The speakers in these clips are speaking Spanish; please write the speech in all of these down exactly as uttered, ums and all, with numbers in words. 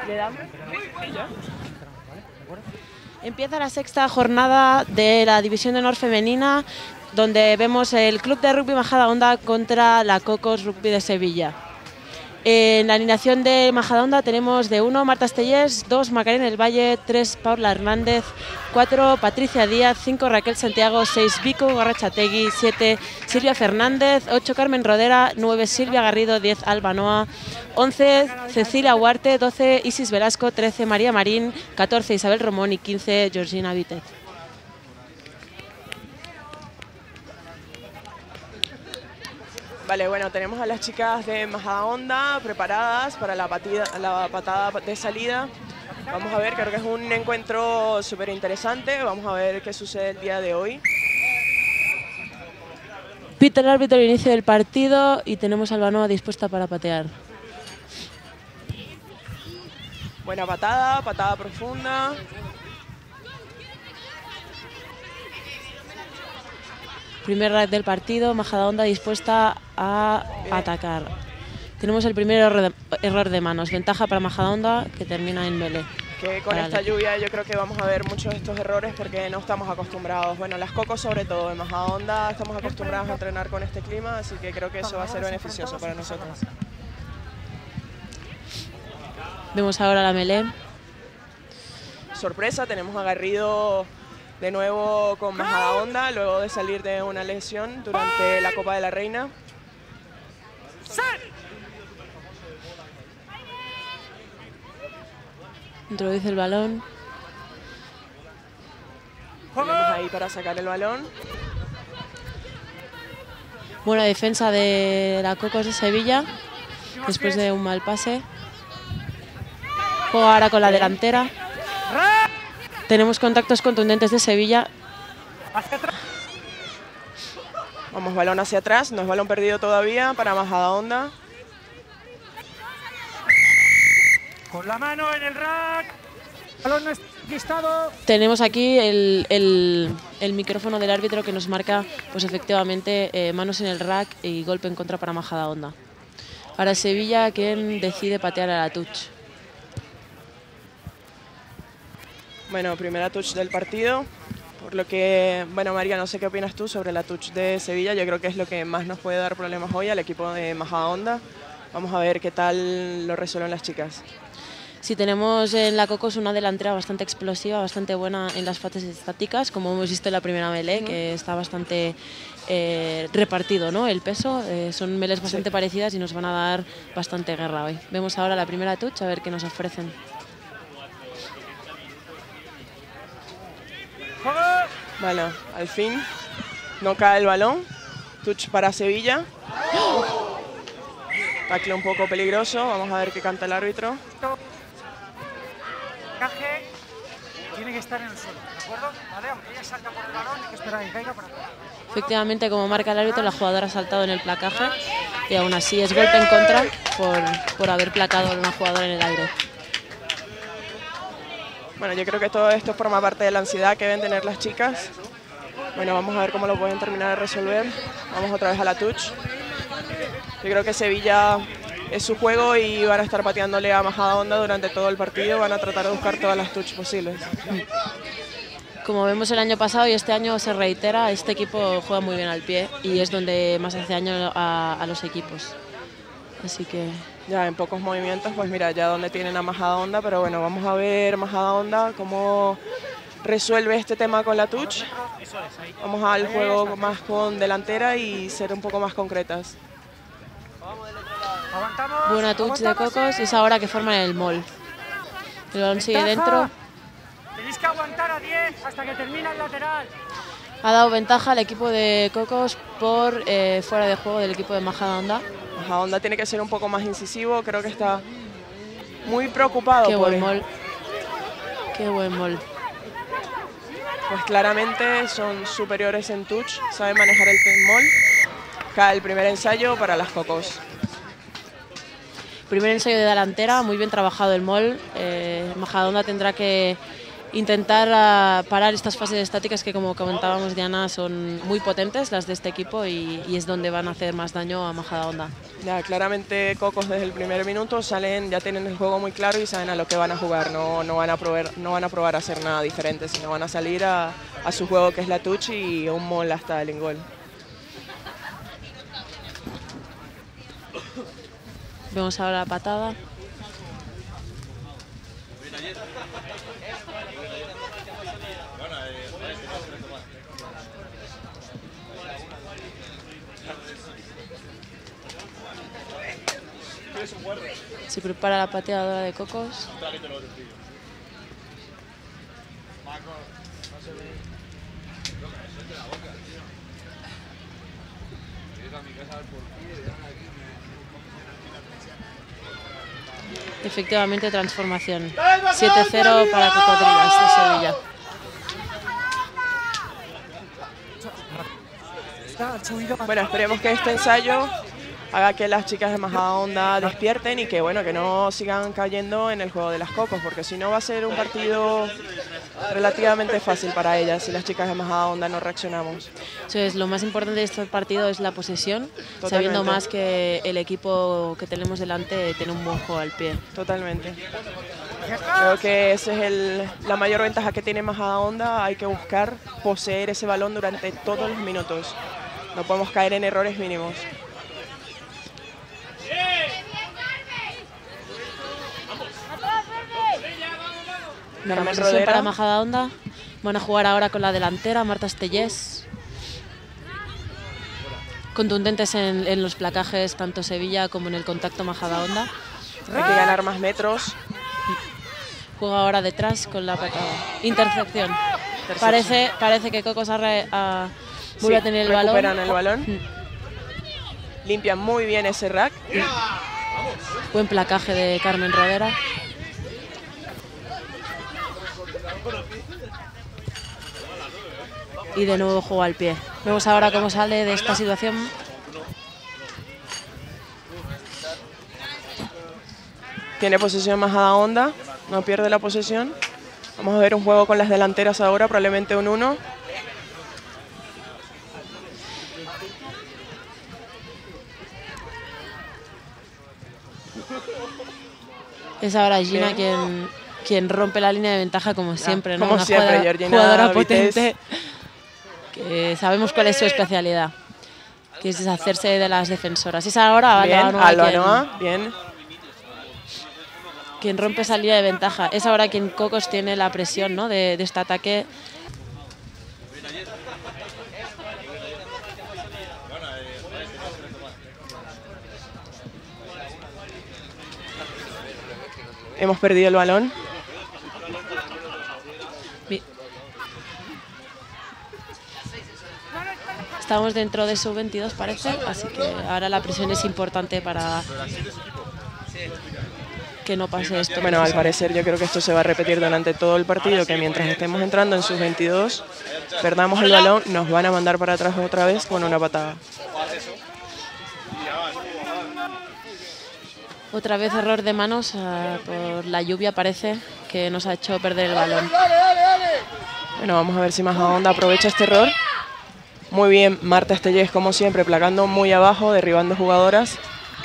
¿Le damos? Empieza la sexta jornada de la División de Honor femenina, donde vemos el Club de Rugby Majadahonda contra la Cocos Rugby de Sevilla. En la alineación de Majadahonda tenemos de uno Marta Estellés, dos Macarena del Valle, tres Paula Hernández, cuatro Patricia Díaz, cinco Raquel Santiago, seis Vico Garrachategui, siete Silvia Fernández, ocho Carmen Rodera, nueve Silvia Garrido, diez Alba Noa, once Cecilia Huarte, doce Isis Velasco, trece María Marín, catorce Isabel Romón y quince Georgina Vítez. Vale, bueno, tenemos a las chicas de Majadahonda preparadas para la, patida, la patada de salida. Vamos a ver, creo que es un encuentro súper interesante. Vamos a ver qué sucede el día de hoy. Pita el árbitro al inicio del partido y tenemos a Alba Noa dispuesta para patear. Buena patada, patada profunda. Primer rack del partido, Majadahonda dispuesta a Bien. atacar. Tenemos el primer error de, error de manos, ventaja para Majadahonda que termina en melee. Que con esta lluvia yo creo que vamos a ver muchos de estos errores porque no estamos acostumbrados. Bueno, las Cocos sobre todo, en Majadahonda estamos acostumbrados a entrenar con este clima, así que creo que eso va a ser beneficioso para nosotros. Vemos ahora la melee. Sorpresa, tenemos a Garrido de nuevo con Majadahonda, luego de salir de una lesión durante la Copa de la Reina. Introduce el balón. Tenemos ahí para sacar el balón. Buena defensa de la Cocos de Sevilla, después de un mal pase. Juega ahora con la delantera. Tenemos contactos contundentes de Sevilla. Vamos, balón hacia atrás, no es balón perdido todavía para Majadahonda. Con la mano en el rack. Balón no está listado. Tenemos aquí el, el, el micrófono del árbitro que nos marca, pues efectivamente, eh, manos en el rack y golpe en contra para Majadahonda. Ahora Sevilla quien decide patear a la touch. Bueno, primera touch del partido, por lo que, bueno María, no sé qué opinas tú sobre la touch de Sevilla. Yo creo que es lo que más nos puede dar problemas hoy al equipo de Majadahonda. Vamos a ver qué tal lo resuelven las chicas. Sí, tenemos en la Cocos una delantera bastante explosiva, bastante buena en las fases estáticas, como hemos visto en la primera melee, uh-huh. que está bastante eh, repartido, ¿no? El peso, eh, son melees bastante sí. parecidas y nos van a dar bastante guerra hoy. Vemos ahora la primera touch, a ver qué nos ofrecen. Bueno, al fin no cae el balón. Touch para Sevilla. Tackle un poco peligroso. Vamos a ver qué canta el árbitro. Caje tiene que estar en el suelo, ¿de acuerdo? Vale, aunque ella salta por el balón, hay que esperar a que caiga para atrás. Efectivamente, como marca el árbitro, la jugadora ha saltado en el placaje y aún así es golpe en contra por, por haber placado a una jugadora en el aire. Bueno, yo creo que todo esto forma parte de la ansiedad que deben tener las chicas. Bueno, vamos a ver cómo lo pueden terminar de resolver. Vamos otra vez a la touch. Yo creo que Sevilla es su juego y van a estar pateándole a Majadahonda durante todo el partido. Van a tratar de buscar todas las touch posibles. Como vemos el año pasado y este año se reitera, este equipo juega muy bien al pie y es donde más hace daño a, a los equipos. Así que... Ya en pocos movimientos, pues mira, ya donde tienen a Majadahonda, pero bueno, vamos a ver Majadahonda cómo resuelve este tema con la touch. Vamos al juego más con delantera y ser un poco más concretas. Buena touch de Cocos y es ahora que forman el mall. El balón sigue dentro. Tenéis que aguantar a diez hasta que termina el lateral. Ha dado ventaja al equipo de Cocos por eh, fuera de juego del equipo de Majadahonda. Majadahonda tiene que ser un poco más incisivo, creo que está muy preocupado. Qué por buen mall. Qué buen mall. Pues claramente son superiores en touch, saben manejar el mall. Cae el primer ensayo para las Cocos. Primer ensayo de delantera, muy bien trabajado el mall. Eh, Majadahonda tendrá que intentar uh, parar estas fases estáticas que, como comentábamos, Diana, son muy potentes las de este equipo y, y es donde van a hacer más daño a Majadahonda. Ya, claramente Cocos desde el primer minuto salen, ya tienen el juego muy claro y saben a lo que van a jugar, no, no, van, a probar, no van a probar a hacer nada diferente, sino van a salir a, a su juego, que es la touch y un mall hasta el ingol. Vemos ahora la patada. Se prepara la pateadora de Cocos. Efectivamente, transformación. siete cero para Cocodrilas de Sevilla. Bueno, esperemos que este ensayo haga que las chicas de Majadahonda despierten y que, bueno, que no sigan cayendo en el juego de las Cocos, porque si no va a ser un partido relativamente fácil para ellas si las chicas de Majadahonda no reaccionamos. Entonces, lo más importante de este partido es la posesión, Totalmente. sabiendo más que el equipo que tenemos delante tiene un buen juego al pie. Totalmente. Creo que esa es el, la mayor ventaja que tiene Majadahonda. Hay que buscar poseer ese balón durante todos los minutos. No podemos caer en errores mínimos. Buena posesión para Majadahonda. Van a jugar ahora con la delantera, Marta Estellés. Contundentes en, en los placajes, tanto Sevilla como en el contacto Majadahonda. Hay que ganar más metros. Juega ahora detrás con la patada. Intercepción. Parece, parece que Cocos ha, re, ha vuelve sí, a tener el balón. Recuperan el balón. Mm. Limpian muy bien ese rack. Mm. Buen placaje de Carmen Rodera. Y de nuevo juego al pie. Vemos ahora cómo sale de esta situación. Tiene posesión Majadahonda, no pierde la posesión. Vamos a ver un juego con las delanteras ahora, probablemente un uno. Es ahora Gina quien, quien rompe la línea de ventaja como siempre, ¿no? Como Una siempre, jugadora, Georgina jugadora Vites. potente, que sabemos cuál es su especialidad, que es deshacerse de las defensoras. Es ahora bien, Alba Alba quien, Noa, bien. quien rompe esa línea de ventaja. Es ahora quien Cocos tiene la presión, ¿no? de, de este ataque. Hemos perdido el balón. Estamos dentro de sub veintidós, parece, así que ahora la presión es importante para que no pase esto. Bueno, al parecer yo creo que esto se va a repetir durante todo el partido, que mientras estemos entrando en sub veintidós, perdamos el balón, nos van a mandar para atrás otra vez con una patada. Otra vez error de manos, uh, por la lluvia parece que nos ha hecho perder el balón. Bueno, vamos a ver si Majadahonda aprovecha este error. Muy bien, Marta Estellés, como siempre, placando muy abajo, derribando jugadoras.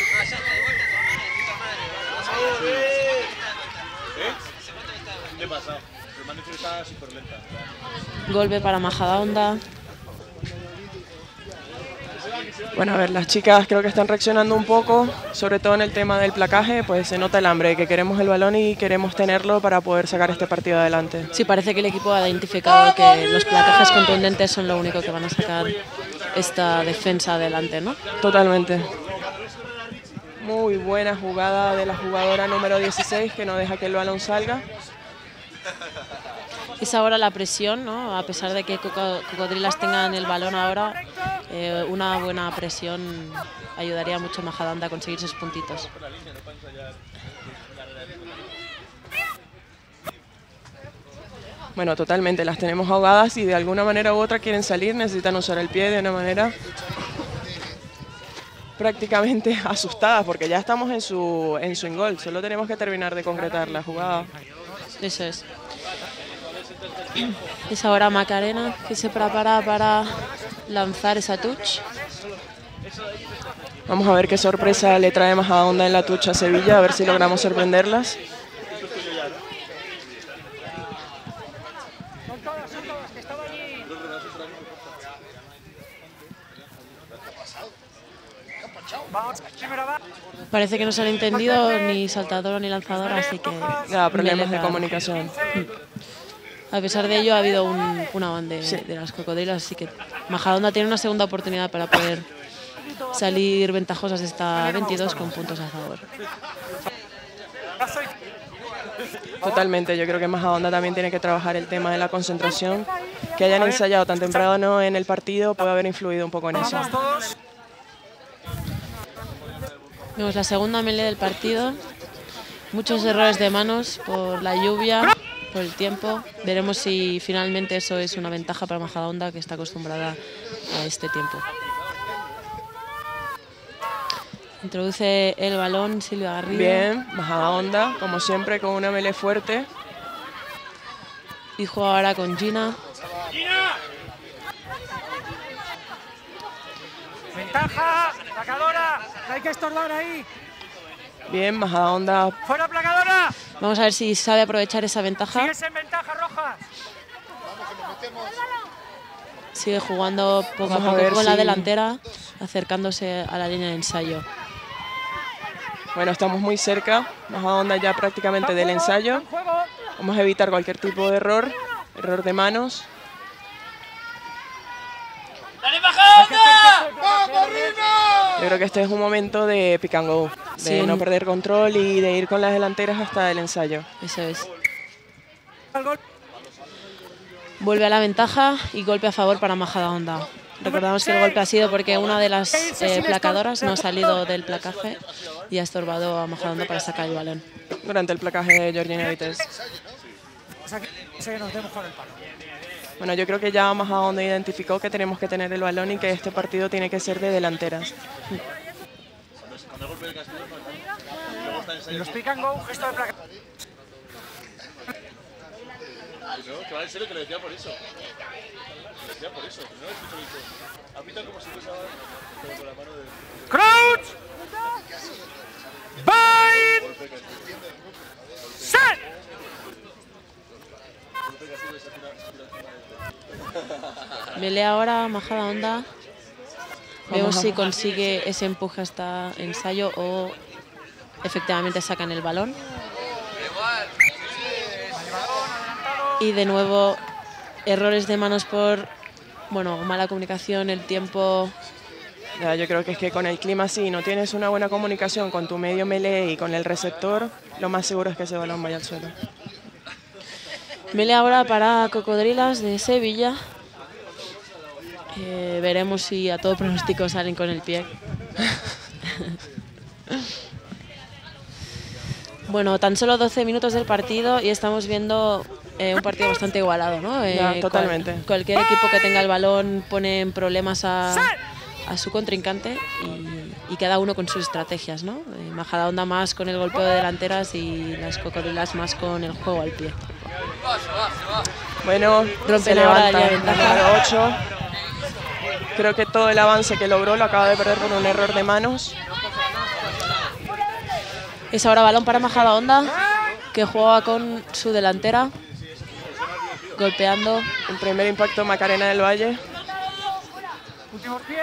Golpe para Majadahonda. Bueno, a ver, las chicas creo que están reaccionando un poco, sobre todo en el tema del placaje, pues se nota el hambre, que queremos el balón y queremos tenerlo para poder sacar este partido adelante. Sí, parece que el equipo ha identificado que los placajes contundentes son lo único que van a sacar esta defensa adelante, ¿no? Totalmente. Muy buena jugada de la jugadora número dieciséis, que no deja que el balón salga. Es ahora la presión, ¿no? A pesar de que Cocodrilas tengan el balón ahora, eh, una buena presión ayudaría mucho a Majadahonda a conseguir sus puntitos. Bueno, totalmente, las tenemos ahogadas y de alguna manera u otra quieren salir, necesitan usar el pie de una manera prácticamente asustadas, porque ya estamos en su, en su ingol, solo tenemos que terminar de concretar la jugada. Eso es. Es ahora Macarena que se prepara para lanzar esa touch. Vamos a ver qué sorpresa le trae Majadahonda en la touch a Sevilla, a ver si logramos sorprenderlas. Parece que no se han entendido ni saltador ni lanzador, así que... Ya, problemas de Meleta. comunicación. A pesar de ello, ha habido un, un avance de, sí. de las cocodrilas, así que Majadahonda tiene una segunda oportunidad para poder salir ventajosas de esta veintidós con puntos a favor. Totalmente, yo creo que Majadahonda también tiene que trabajar el tema de la concentración. Que hayan ensayado tan temprano en el partido puede haber influido un poco en eso. Vemos la segunda melee del partido. Muchos errores de manos por la lluvia, por el tiempo. Veremos si finalmente eso es una ventaja para Majadahonda, que está acostumbrada a este tiempo. Introduce el balón Silvia Garrido. Bien, Majadahonda, como siempre, con una melee fuerte. Y juega ahora con Gina. ¡Gina! Ventaja, placadora, hay que estorbar ahí. Bien, Majadahonda. ¡Fuera, placadora! Vamos a ver si sabe aprovechar esa ventaja. Sigues en ventaja, Rojas. Sigue jugando poco Vamos a poco a ver con si... la delantera, acercándose a la línea de ensayo. Bueno, estamos muy cerca. Majadahonda ya prácticamente del ensayo. Vamos a evitar cualquier tipo de error, error de manos. ¡Dale, Majadahonda! ¡Vamos, Rina! Yo creo que este es un momento de pick and go, de Sí. no perder control y de ir con las delanteras hasta el ensayo. Eso es. Vuelve a la ventaja y golpe a favor para Majadahonda. Recordamos que el golpe ha sido porque una de las eh, placadoras no ha salido del placaje y ha estorbado a Majadahonda para sacar el balón. Durante el placaje de Georgina Vites. Bueno, yo creo que ya Majadahonda identificó que tenemos que tener el balón y que este partido tiene que ser de delanteras. Los pick and go, gesto de placa. No, que va en serio, que lo decía por eso. Lo decía por eso. No lo escucho dicho. Apitan como si fuese con la mano de... Crouch! Bind! Set! Melee ahora Majadahonda. Vemos si consigue ese empuje hasta ensayo o efectivamente sacan el balón. Y de nuevo errores de manos por, bueno, mala comunicación, el tiempo. Ya, yo creo que es que con el clima, si no tienes una buena comunicación con tu medio melee y con el receptor, lo más seguro es que ese balón vaya al suelo. Melee ahora para Cocodrilas de Sevilla. Eh, veremos si a todo pronóstico salen con el pie. Bueno, tan solo doce minutos del partido y estamos viendo eh, un partido bastante igualado, ¿no? Eh, Ya, totalmente. Cual, cualquier equipo que tenga el balón pone en problemas a, a su contrincante y, y cada uno con sus estrategias, ¿no? Eh, Majadahonda más con el golpeo de delanteras y las Cocodrilas más con el juego al pie. Bueno, Rompe se la hora levanta ya el ventaja. número ocho. Creo que todo el avance que logró lo acaba de perder por un error de manos. Es ahora balón para Majadahonda, que juega con su delantera, golpeando. El primer impacto Macarena del Valle. Últimos pies.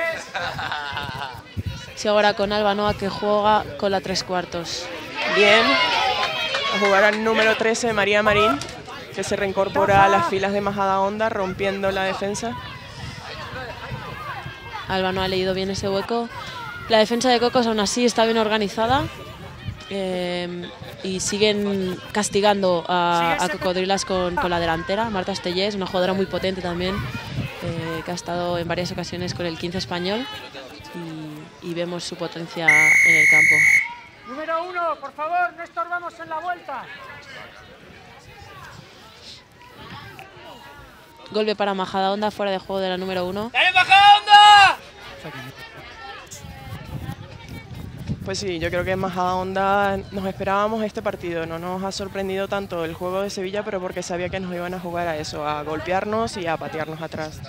Sí, ahora con Albanoa, que juega con la tres cuartos. Bien. A jugar al número trece, María Marín, que se reincorpora a las filas de Majadahonda, rompiendo la defensa. Albanoa ha leído bien ese hueco. La defensa de Cocos aún así está bien organizada. Eh, y siguen castigando a, a Cocodrilas con, con la delantera. Marta Estellés, una jugadora muy potente también, eh, que ha estado en varias ocasiones con el quince español y, y vemos su potencia en el campo. Número uno, por favor, no estorbamos en la vuelta. Golpe para Majadahonda, fuera de juego de la número uno. ¡Dale, Majadahonda! Pues sí, yo creo que en Majadahonda nos esperábamos este partido, no nos ha sorprendido tanto el juego de Sevilla, pero porque sabía que nos iban a jugar a eso, a golpearnos y a patearnos atrás.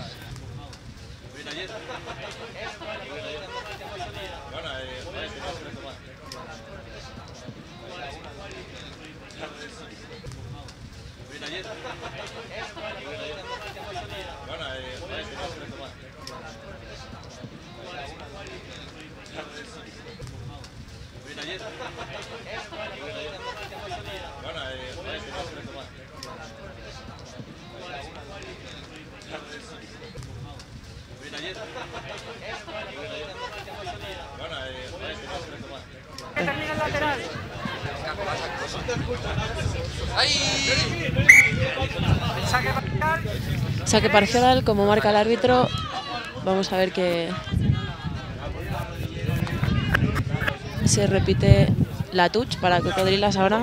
Que termina el lateral. Saque parcial. Saque parcial, como marca el árbitro. Vamos a ver que se repite la touch para Cocodrilas ahora.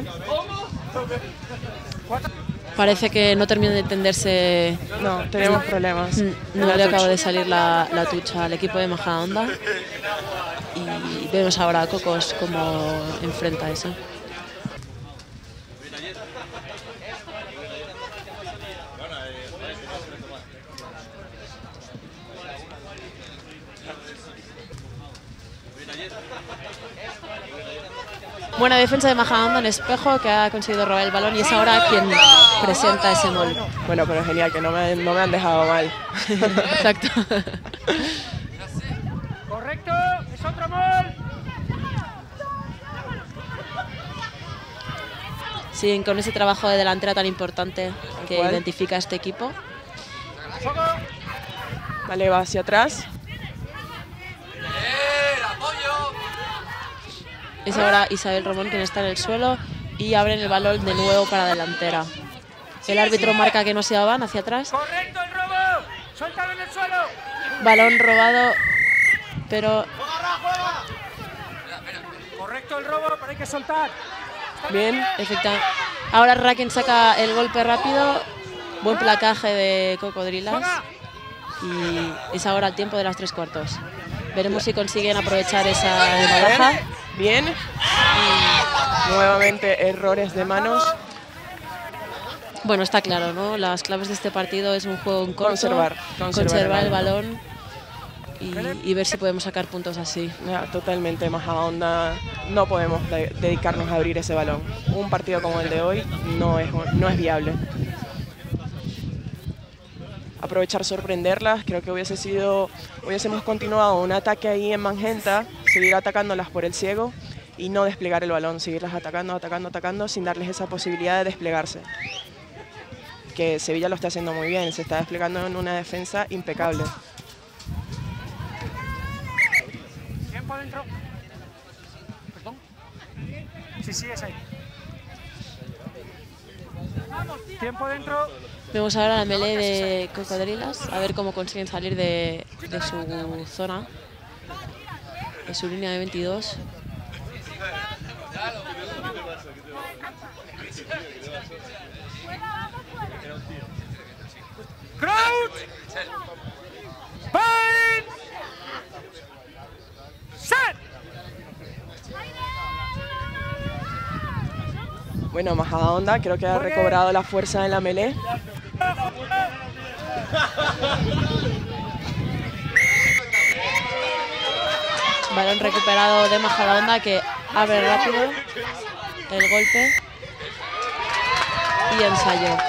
Parece que no termina de entenderse. No, tenemos problemas. No le acaba de salir la, la touch al equipo de Majadahonda. Y vemos ahora a Cocos cómo enfrenta eso. Buena defensa de Majadahonda en Espejo, que ha conseguido robar el balón y es ahora quien presenta ese gol. Bueno, pero genial, que no me, no me han dejado mal. Exacto. Correcto, es otro gol. Siguen con ese trabajo de delantera tan importante que ¿Cuál? identifica a este equipo. Vale, va hacia atrás. Es ahora Isabel Romón quien está en el suelo y abren el balón de nuevo para delantera. El árbitro marca que no se van hacia atrás. Correcto el robo. Suéltalo en el suelo. Balón robado, pero Correcto el robo, pero hay que soltar. Bien. efectivamente. Ahora Raken saca el golpe rápido. Buen placaje de Cocodrilas. Y es ahora el tiempo de las tres cuartos. Veremos si consiguen aprovechar esa baraja. Bien. Y nuevamente errores de manos. Bueno, está claro, ¿no? Las claves de este partido es un juego en corto, Conservar, conservar conservar el el balón y, y ver si podemos sacar puntos así. Ya, totalmente, Majadahonda, no podemos de- dedicarnos a abrir ese balón. Un partido como el de hoy no es, no es viable. Aprovechar, sorprenderlas, creo que hubiese sido, hubiésemos continuado un ataque ahí en Magenta, seguir atacándolas por el ciego y no desplegar el balón, seguirlas atacando, atacando, atacando sin darles esa posibilidad de desplegarse. Que Sevilla lo está haciendo muy bien, se está desplegando en una defensa impecable. Tiempo dentro. Perdón. Sí, sí, es ahí. Tiempo dentro. Vemos ahora la melee de Cocodrilas, a ver cómo consiguen salir de, de su zona, de su línea de veintidós. Crouch. Pain. Set. Bueno, Majadahonda creo que ha recobrado la fuerza en la melee. Balón recuperado de Majadahonda que abre rápido el golpe y ensayo.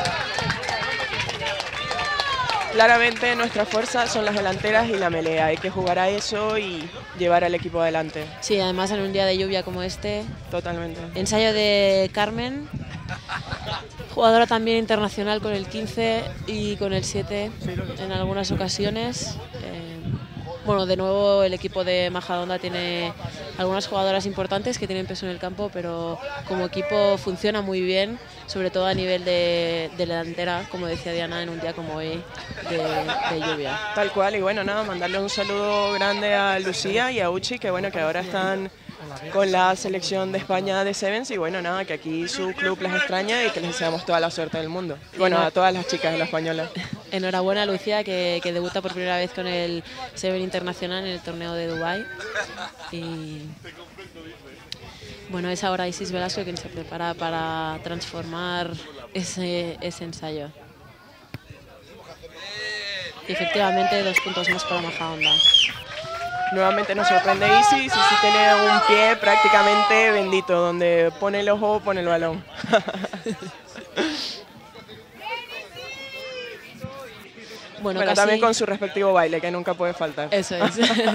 Claramente nuestra fuerza son las delanteras y la melea. Hay que jugar a eso y llevar al equipo adelante. Sí, además en un día de lluvia como este. Totalmente. Ensayo de Carmen, jugadora también internacional con el quince y con el siete en algunas ocasiones. Eh, bueno, de nuevo el equipo de Majadahonda tiene algunas jugadoras importantes que tienen peso en el campo, pero como equipo funciona muy bien, sobre todo a nivel de, de delantera, como decía Diana, en un día como hoy de, de lluvia. Tal cual, y bueno, nada, mandarle un saludo grande a Lucía y a Uchi, que bueno, que ahora están con la selección de España de Sevens, y bueno, nada, que aquí su club las extraña y que les deseamos toda la suerte del mundo. Y bueno, a todas las chicas de la española. Enhorabuena a Lucía, que, que debuta por primera vez con el Seven Internacional en el torneo de Dubái. Y bueno, es ahora Isis Velasco quien se prepara para transformar ese, ese ensayo. Y efectivamente, dos puntos más para Majadahonda. Nuevamente nos sorprende Isis, Isis tiene un pie prácticamente bendito, donde pone el ojo, pone el balón. Bueno, bueno casi... también con su respectivo baile, que nunca puede faltar. Eso es.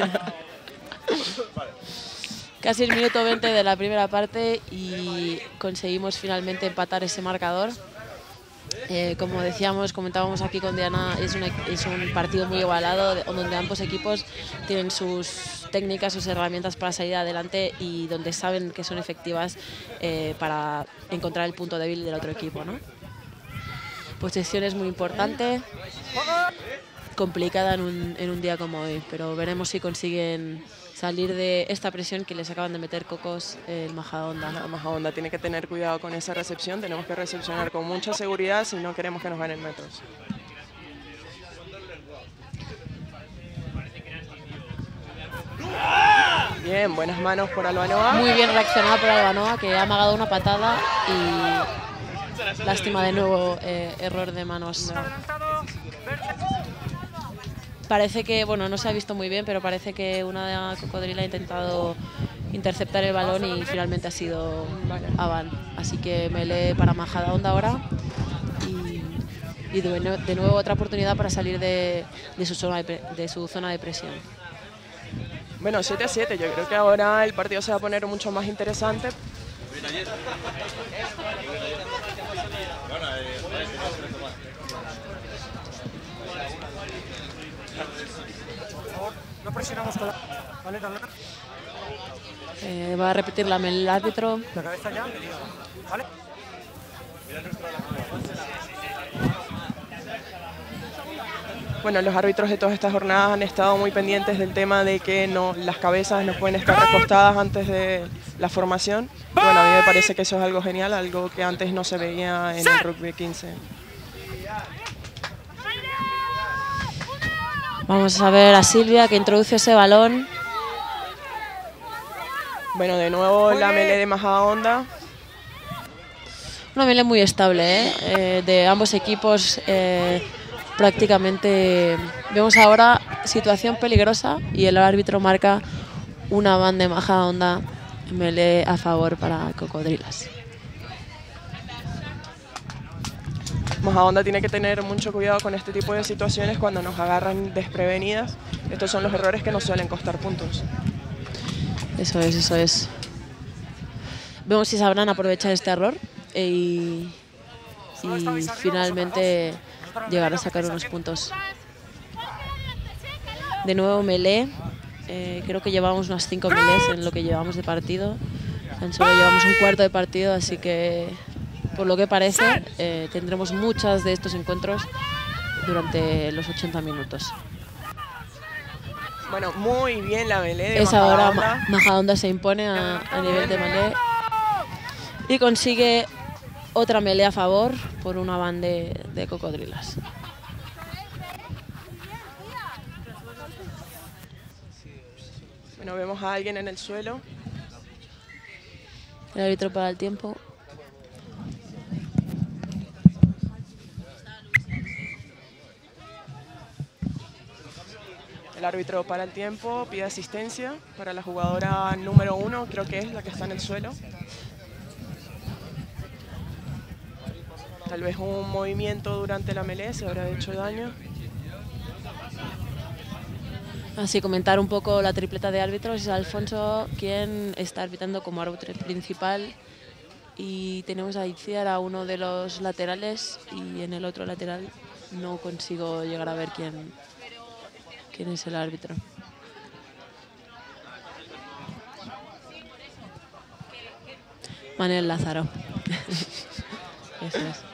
Casi el minuto veinte de la primera parte y conseguimos finalmente empatar ese marcador. Eh, como decíamos, comentábamos aquí con Diana, es, una, es un partido muy igualado donde ambos equipos tienen sus técnicas, sus herramientas para salir adelante y donde saben que son efectivas eh, para encontrar el punto débil del otro equipo, ¿no? Posesión es muy importante, complicada en un, en un día como hoy, pero veremos si consiguen salir de esta presión que les acaban de meter Cocos el Majadahonda. La Majadahonda tiene que tener cuidado con esa recepción, tenemos que recepcionar con mucha seguridad si no queremos que nos ganen metros. Bien, buenas manos por Albanoa. Muy bien reaccionado por Albanoa, que ha amagado una patada y lástima de nuevo, eh, error de manos. No. Parece que, bueno, no se ha visto muy bien, pero parece que una cocodrila ha intentado interceptar el balón y finalmente ha sido Avan. Así que melee para Majadahonda ahora y, y de, de nuevo otra oportunidad para salir de, de, su zona de, de su zona de presión. Bueno, siete a siete, yo creo que ahora el partido se va a poner mucho más interesante. No presionamos con la... Vale, dale. Eh, va a repetir la el árbitro. La cabeza ya. Vale. Bueno, los árbitros de todas estas jornadas han estado muy pendientes del tema de que no, las cabezas no pueden estar recostadas antes de la formación. Y bueno, a mí me parece que eso es algo genial, algo que antes no se veía en el rugby quince. Vamos a ver a Silvia que introduce ese balón. Bueno, de nuevo la melee de Majadahonda. Una melee muy estable, ¿eh? Eh, de ambos equipos. Eh, prácticamente vemos ahora situación peligrosa y el árbitro marca una banda de Majadahonda, melee a favor para Cocodrilas. Majadahonda tiene que tener mucho cuidado con este tipo de situaciones cuando nos agarran desprevenidas. Estos son los errores que nos suelen costar puntos. Eso es, eso es. Vemos si sabrán aprovechar este error y, y finalmente llegar a sacar unos puntos. De nuevo melee. Eh, creo que llevamos unas cinco melees en lo que llevamos de partido. Tan solo llevamos un cuarto de partido, así que por lo que parece eh, tendremos muchos de estos encuentros durante los ochenta minutos. Bueno, muy bien la melee de Es ahora Majadahonda. Majadahonda se impone a, a nivel de melee y consigue otra melee a favor por una banda de, de Cocodrilas. Bueno, vemos a alguien en el suelo. El árbitro para el tiempo. El árbitro para el tiempo, pide asistencia para la jugadora número uno, creo que es la que está en el suelo. Tal vez un movimiento durante la melee se habrá hecho daño. Así comentar un poco la tripleta de árbitros. Es Alfonso quien está arbitrando como árbitro principal y tenemos a Itziar a uno de los laterales y en el otro lateral no consigo llegar a ver quién, quién es el árbitro. Manuel Lázaro. Eso es.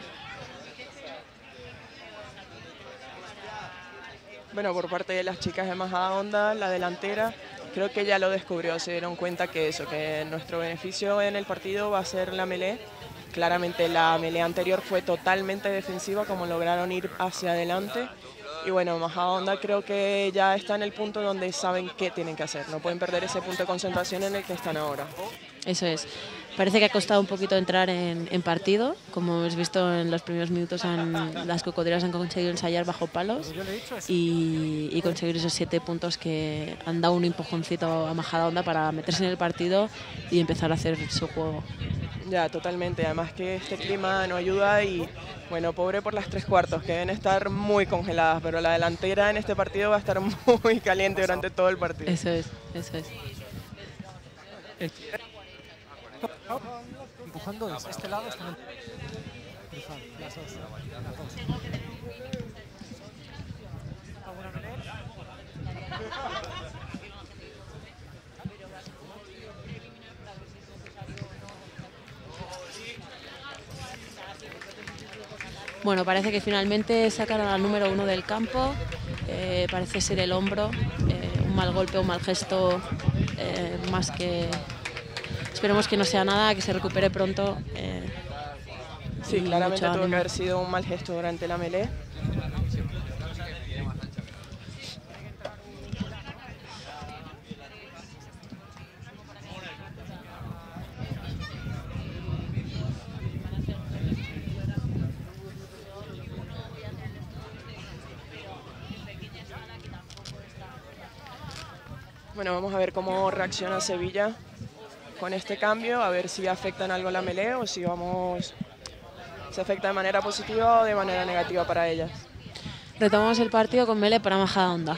Bueno, por parte de las chicas de Majadahonda, la delantera, creo que ya lo descubrió, se dieron cuenta que eso, que nuestro beneficio en el partido va a ser la melee claramente la melea anterior fue totalmente defensiva, como lograron ir hacia adelante. Y bueno, Majadahonda creo que ya está en el punto donde saben qué tienen que hacer. No pueden perder ese punto de concentración en el que están ahora. Eso es. Parece que ha costado un poquito entrar en, en partido. Como hemos visto en los primeros minutos, han, las cocodrilas han conseguido ensayar bajo palos y, y conseguir esos siete puntos que han dado un empujoncito a Majadahonda para meterse en el partido y empezar a hacer su juego. Ya, totalmente. Además que este clima no ayuda y, bueno, pobre por las tres cuartos, que deben estar muy congeladas, pero la delantera en este partido va a estar muy caliente durante todo el partido. Eso es, eso es. Empujando desde este lado, están empujando las dos, las dos. ¿Alguna manera? Bueno, parece que finalmente sacan al número uno del campo. Eh, parece ser el hombro. Eh, un mal golpe, un mal gesto, eh, más que... Esperemos que no sea nada, que se recupere pronto. Eh, sí, claramente tuvo que haber sido un mal gesto durante la melee. Bueno, vamos a ver cómo reacciona Sevilla con este cambio, a ver si afecta en algo la melee o si vamos, se afecta de manera positiva o de manera negativa para ellas. Retomamos el partido con melee para Majadahonda.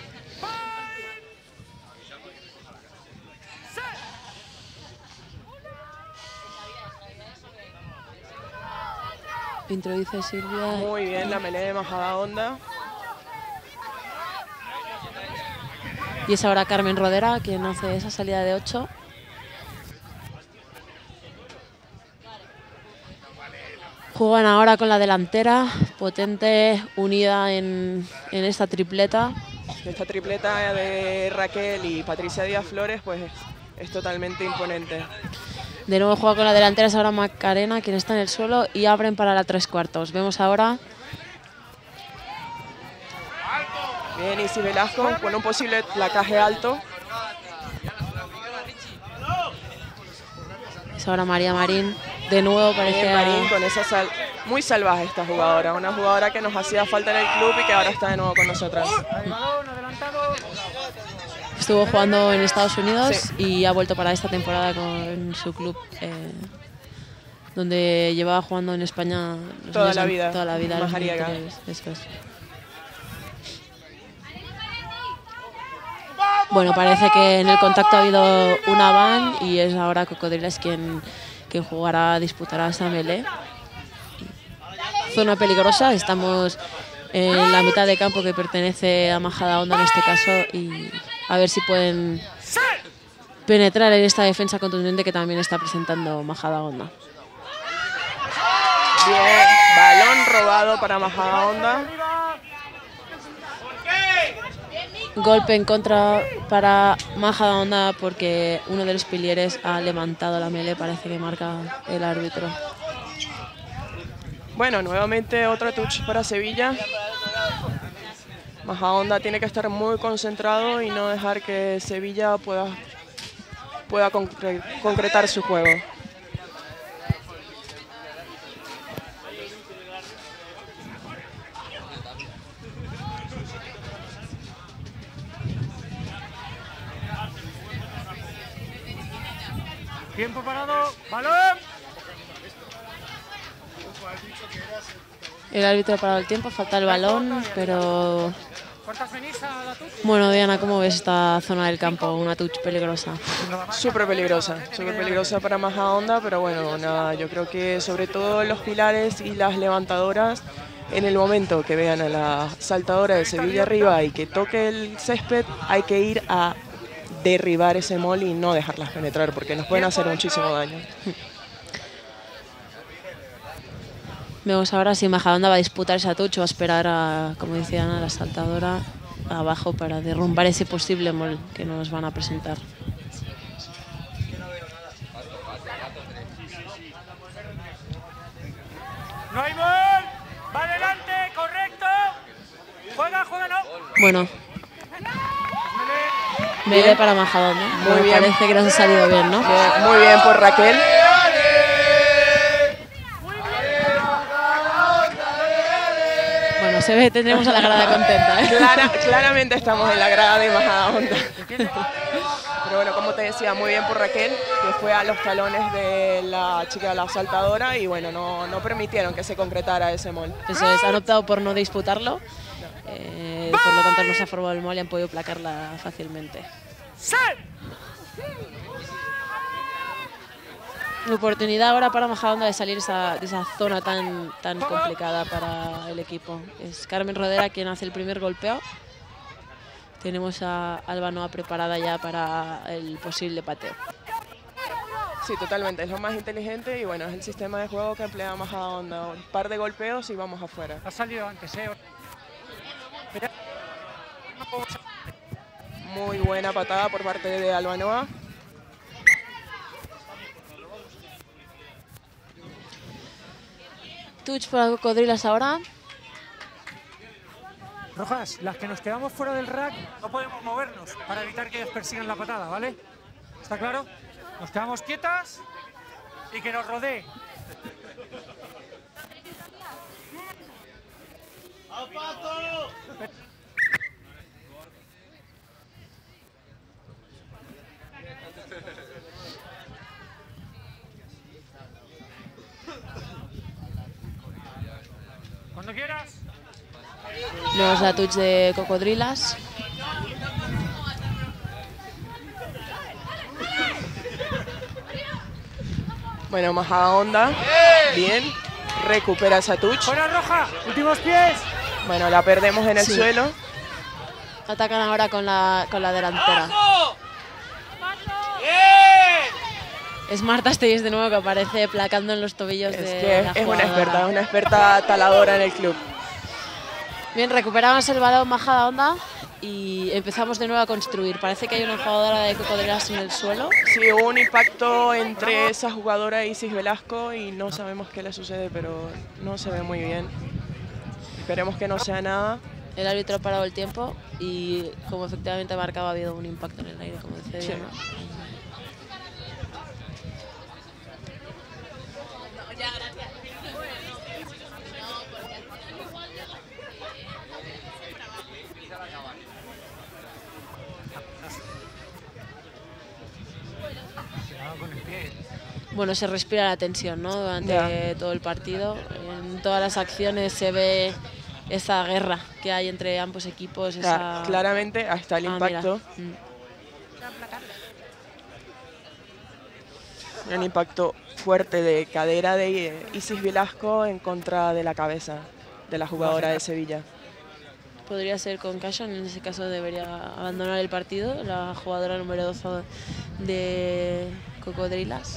Introduce Silvia. Muy bien la melee de Majadahonda. Y es ahora Carmen Rodera quien hace esa salida de ocho. Juegan ahora con la delantera, potente, unida en, en esta tripleta. Esta tripleta de Raquel y Patricia Díaz Flores pues es, es totalmente imponente. De nuevo juega con la delantera, es ahora Macarena quien está en el suelo y abren para la tres cuartos. Vemos ahora... Bien, Isi Velasco con un posible placaje alto. Es ahora María Marín. De nuevo parece Bien, Marín con esa sal muy salvaje esta jugadora. Una jugadora que nos hacía falta en el club y que ahora está de nuevo con nosotras. Estuvo jugando en Estados Unidos sí. y ha vuelto para esta temporada con su club, eh, donde llevaba jugando en España los toda, años, la vida. toda la vida. Majariega. Eso es. Bueno, parece que en el contacto ha habido una van y es ahora Cocodrilas quien, quien jugará, disputará esa melee. Zona peligrosa, estamos en la mitad de campo que pertenece a Majadahonda en este caso y a ver si pueden penetrar en esta defensa contundente que también está presentando Majadahonda. Bien, balón robado para Majadahonda. Golpe en contra para Majadahonda porque uno de los pilieres ha levantado la melee, parece que marca el árbitro. Bueno, nuevamente otro touch para Sevilla. Majadahonda tiene que estar muy concentrado y no dejar que Sevilla pueda, pueda concre concretar su juego. Tiempo parado, balón. El árbitro ha parado el tiempo, falta el balón, pero... ¿Cuántas venís a la touch? Bueno, Diana, ¿cómo ves esta zona del campo? Una touch peligrosa. Súper peligrosa, súper peligrosa para Majadahonda, pero bueno, nada, yo creo que sobre todo los pilares y las levantadoras, en el momento que vean a la saltadora de Sevilla arriba y que toque el césped, hay que ir a derribar ese mol y no dejarlas penetrar porque nos pueden hacer muchísimo daño. Vemos ahora si Majadahonda va a disputar esa touch o a esperar a, como decía Ana, la saltadora abajo para derrumbar ese posible mol que nos van a presentar. No hay gol. Va adelante, correcto. Juega, juega, no. Bueno. Melee para Majadahonda. Muy Bueno, bien. parece que nos ha salido bien, ¿no? Bien, muy bien por Raquel. Bueno, se ve, tendremos a la grada contenta, ¿eh? Clara- claramente estamos en la grada de Majadahonda. Pero bueno, como te decía, muy bien por Raquel, que fue a los talones de la chica de la saltadora y bueno, no, no permitieron que se concretara ese mol. Eso es, han optado por no disputarlo. Eh, por lo tanto, no se ha formado el mol y han podido placarla fácilmente. Oportunidad ahora para Majadahonda de salir esa, de esa zona tan, tan complicada para el equipo. Es Carmen Rodera quien hace el primer golpeo. Tenemos a Alba Noa preparada ya para el posible pateo. Sí, totalmente, es lo más inteligente y bueno, es el sistema de juego que emplea Majadahonda. Un par de golpeos y vamos afuera. Ha salido antes, ¿eh? Muy buena patada por parte de Alba Noa. Touch para Cocodrilas ahora. Rojas, las que nos quedamos fuera del rack no podemos movernos para evitar que ellos persigan la patada, ¿vale? ¿Está claro? Nos quedamos quietas y que nos rodee. Cuando quieras. Vemos la touch de Cocodrilas. Bueno, Majadahonda, bien, recupera esa touch. ¡Fuera roja! ¡Últimos pies! Bueno, la perdemos en el Sí. suelo. Atacan ahora con la, con la delantera. Es Marta Estellés de nuevo que aparece placando en los tobillos Es de que la es una jugadora. experta, es una experta taladora en el club. Bien, recuperamos el balón Majadahonda y empezamos de nuevo a construir. Parece que hay una jugadora de Cocodrilas en el suelo. Sí, hubo un impacto entre esa jugadora y Isis Velasco y no sabemos qué le sucede, pero no se ve muy bien. Esperemos que no sea nada. El árbitro ha parado el tiempo y como efectivamente marcaba ha habido un impacto en el aire, como decía Sí. Diana. Bueno, se respira la tensión, ¿no? Durante Ya. todo el partido. En todas las acciones se ve esa guerra que hay entre ambos equipos. Cla- Esa... Claramente, ahí está el Ah, mira. impacto. Mm. Un impacto fuerte de cadera de Isis Velasco en contra de la cabeza de la jugadora de Sevilla. Podría ser concussion, en ese caso debería abandonar el partido, la jugadora número doce de Cocodrilas.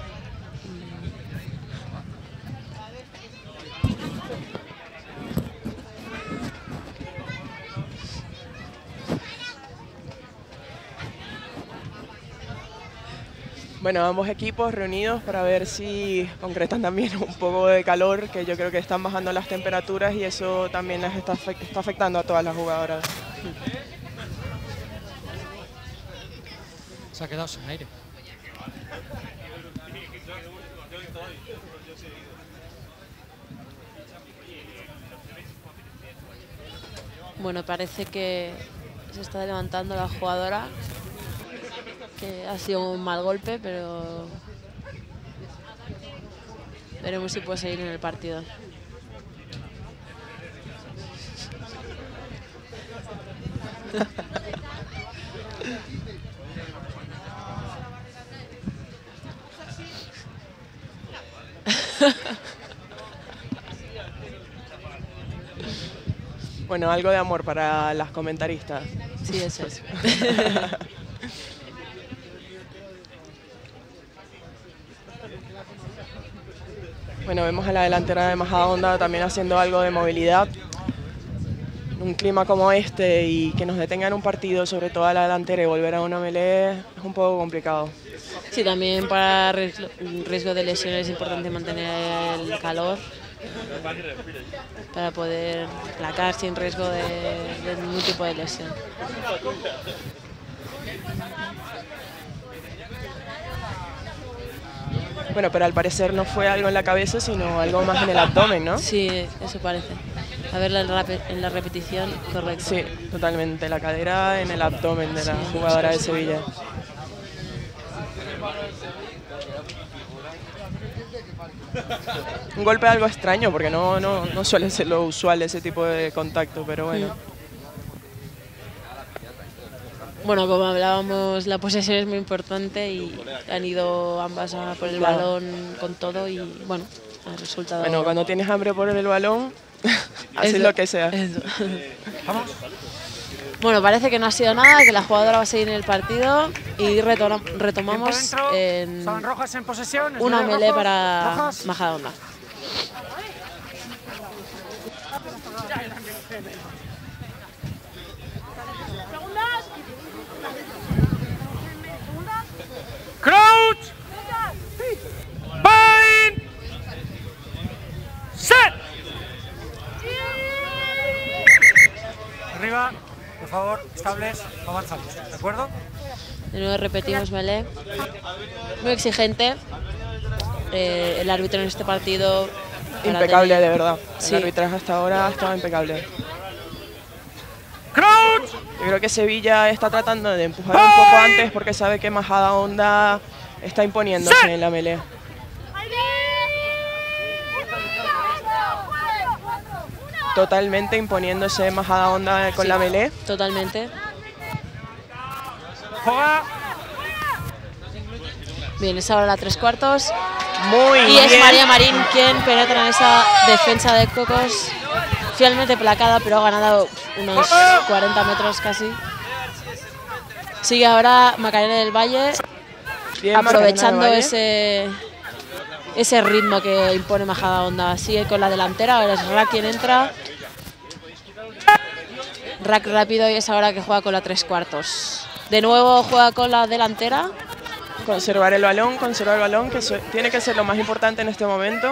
Bueno, ambos equipos reunidos para ver si concretan también un poco de calor, que yo creo que están bajando las temperaturas y eso también les está, afe- está afectando a todas las jugadoras. Se ha quedado sin aire. Bueno, parece que se está levantando la jugadora, que ha sido un mal golpe, pero veremos si puede seguir en el partido. Bueno, algo de amor para las comentaristas. Sí, eso es. Bueno, vemos a la delantera de Majadahonda también haciendo algo de movilidad. En un clima como este y que nos detengan un partido, sobre todo a la delantera, y volver a una melee es un poco complicado. Sí, también para riesgo riesgo de lesiones es importante mantener el calor para poder placar sin riesgo de, de ningún tipo de lesión. Bueno, pero al parecer no fue algo en la cabeza, sino algo más en el abdomen, ¿no? Sí, eso parece. A ver en la, en la repetición, correcto. Sí, totalmente. La cadera en el abdomen de la Sí. jugadora de Sevilla. Un golpe algo extraño, porque no, no, no suele ser lo usual ese tipo de contacto, pero bueno. Bueno, como hablábamos, la posesión es muy importante y han ido ambas a por el Claro. balón con todo y bueno, el resultado... Bueno, cuando tienes hambre por el balón, haces Eso, lo que sea. eso. Vamos. Bueno, parece que no ha sido nada, que la jugadora va a seguir en el partido y retoma- Tiempo retomamos dentro. en Son rojas en posesión. una Esmeralda melee rojos, para rojas. Majadahonda. Crouch. Bind. Set. Arriba, por favor, estables, avanzamos, ¿de acuerdo? De nuevo repetimos melee. Muy exigente. Eh, el árbitro en este partido... para Impecable, tener- de verdad. Sí. El arbitraje hasta ahora ha estado impecable. Crouch. Yo creo que Sevilla está tratando de empujar un poco antes porque sabe que Majadahonda está imponiéndose en la melee. Totalmente imponiéndose Majadahonda con Sí, la melee. Totalmente. Juega. Bien, es ahora la tres cuartos. Muy Y bien. es María Marín quien penetra en esa defensa de Cocos. Fielmente placada, pero ha ganado unos cuarenta metros casi. Sigue ahora Macarena del Valle, Bien, aprovechando Macarena del Valle. ese, ese ritmo que impone Majadahonda. Sigue con la delantera, ahora es Rack quien entra. Rack rápido y es ahora que juega con la tres cuartos. De nuevo juega con la delantera. Conservar el balón, conservar el balón, que eso tiene que ser lo más importante en este momento.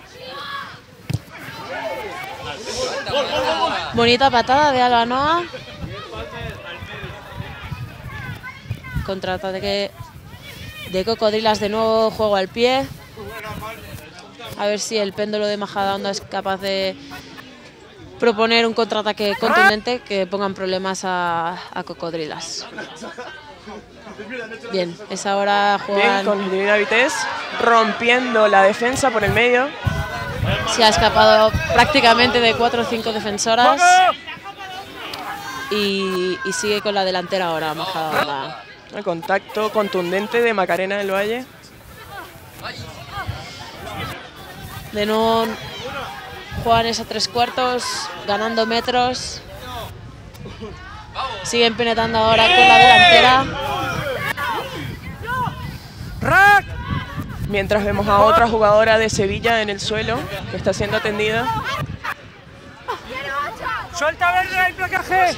Bonita patada de Albanoa. Contraataque de Cocodrilas, de nuevo juego al pie. A ver si el péndulo de Majadahonda es capaz de proponer un contraataque contundente que pongan problemas a, a Cocodrilas. Bien, es ahora Bien, jugar. con Divina Vitesse, rompiendo la defensa por el medio. Se ha escapado prácticamente de cuatro o cinco defensoras. Juego. Y, y sigue con la delantera ahora, Majadahonda. El contacto contundente de Macarena del Valle. De nuevo juegan esos tres cuartos, ganando metros. Siguen penetrando ahora con la delantera. Rack. Mientras vemos a otra jugadora de Sevilla en el suelo, que está siendo atendida. Suelta verde el placaje.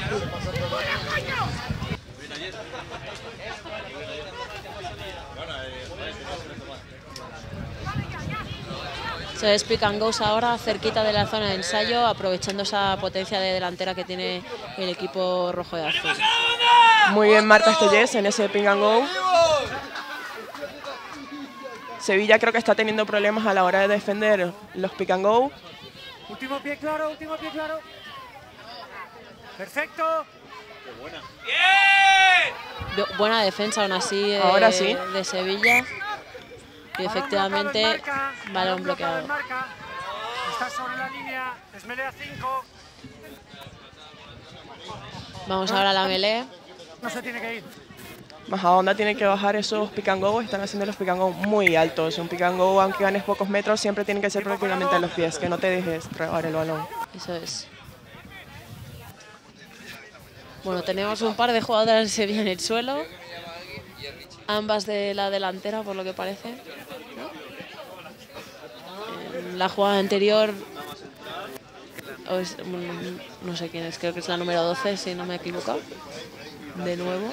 Se es pick and goes ahora cerquita de la zona de ensayo, aprovechando esa potencia de delantera que tiene el equipo rojo y azul. Muy bien Marta Estoyés en ese ping and go. Sevilla creo que está teniendo problemas a la hora de defender los pick and go. Último pie claro, último pie claro. Perfecto. Bu- Buena defensa aún así de, Ahora sí. de Sevilla. Y efectivamente, Balón bloqueado en marca, balón bloqueado. en marca. Está sobre la línea, es melee a cinco. Vamos ahora a la melee. No se tiene que ir. Majadahonda tiene que bajar esos pick and go, están haciendo los pick and go muy altos. Un pick and go, aunque ganes pocos metros, siempre tiene que ser prácticamente a los pies, que no te dejes trabar el balón. Eso es. Bueno, tenemos un par de jugadoras de Sevilla en el suelo. Ambas de la delantera, por lo que parece. En la jugada anterior, o es- mm, no sé quién es, creo que es la número doce, si no me equivoco. De nuevo.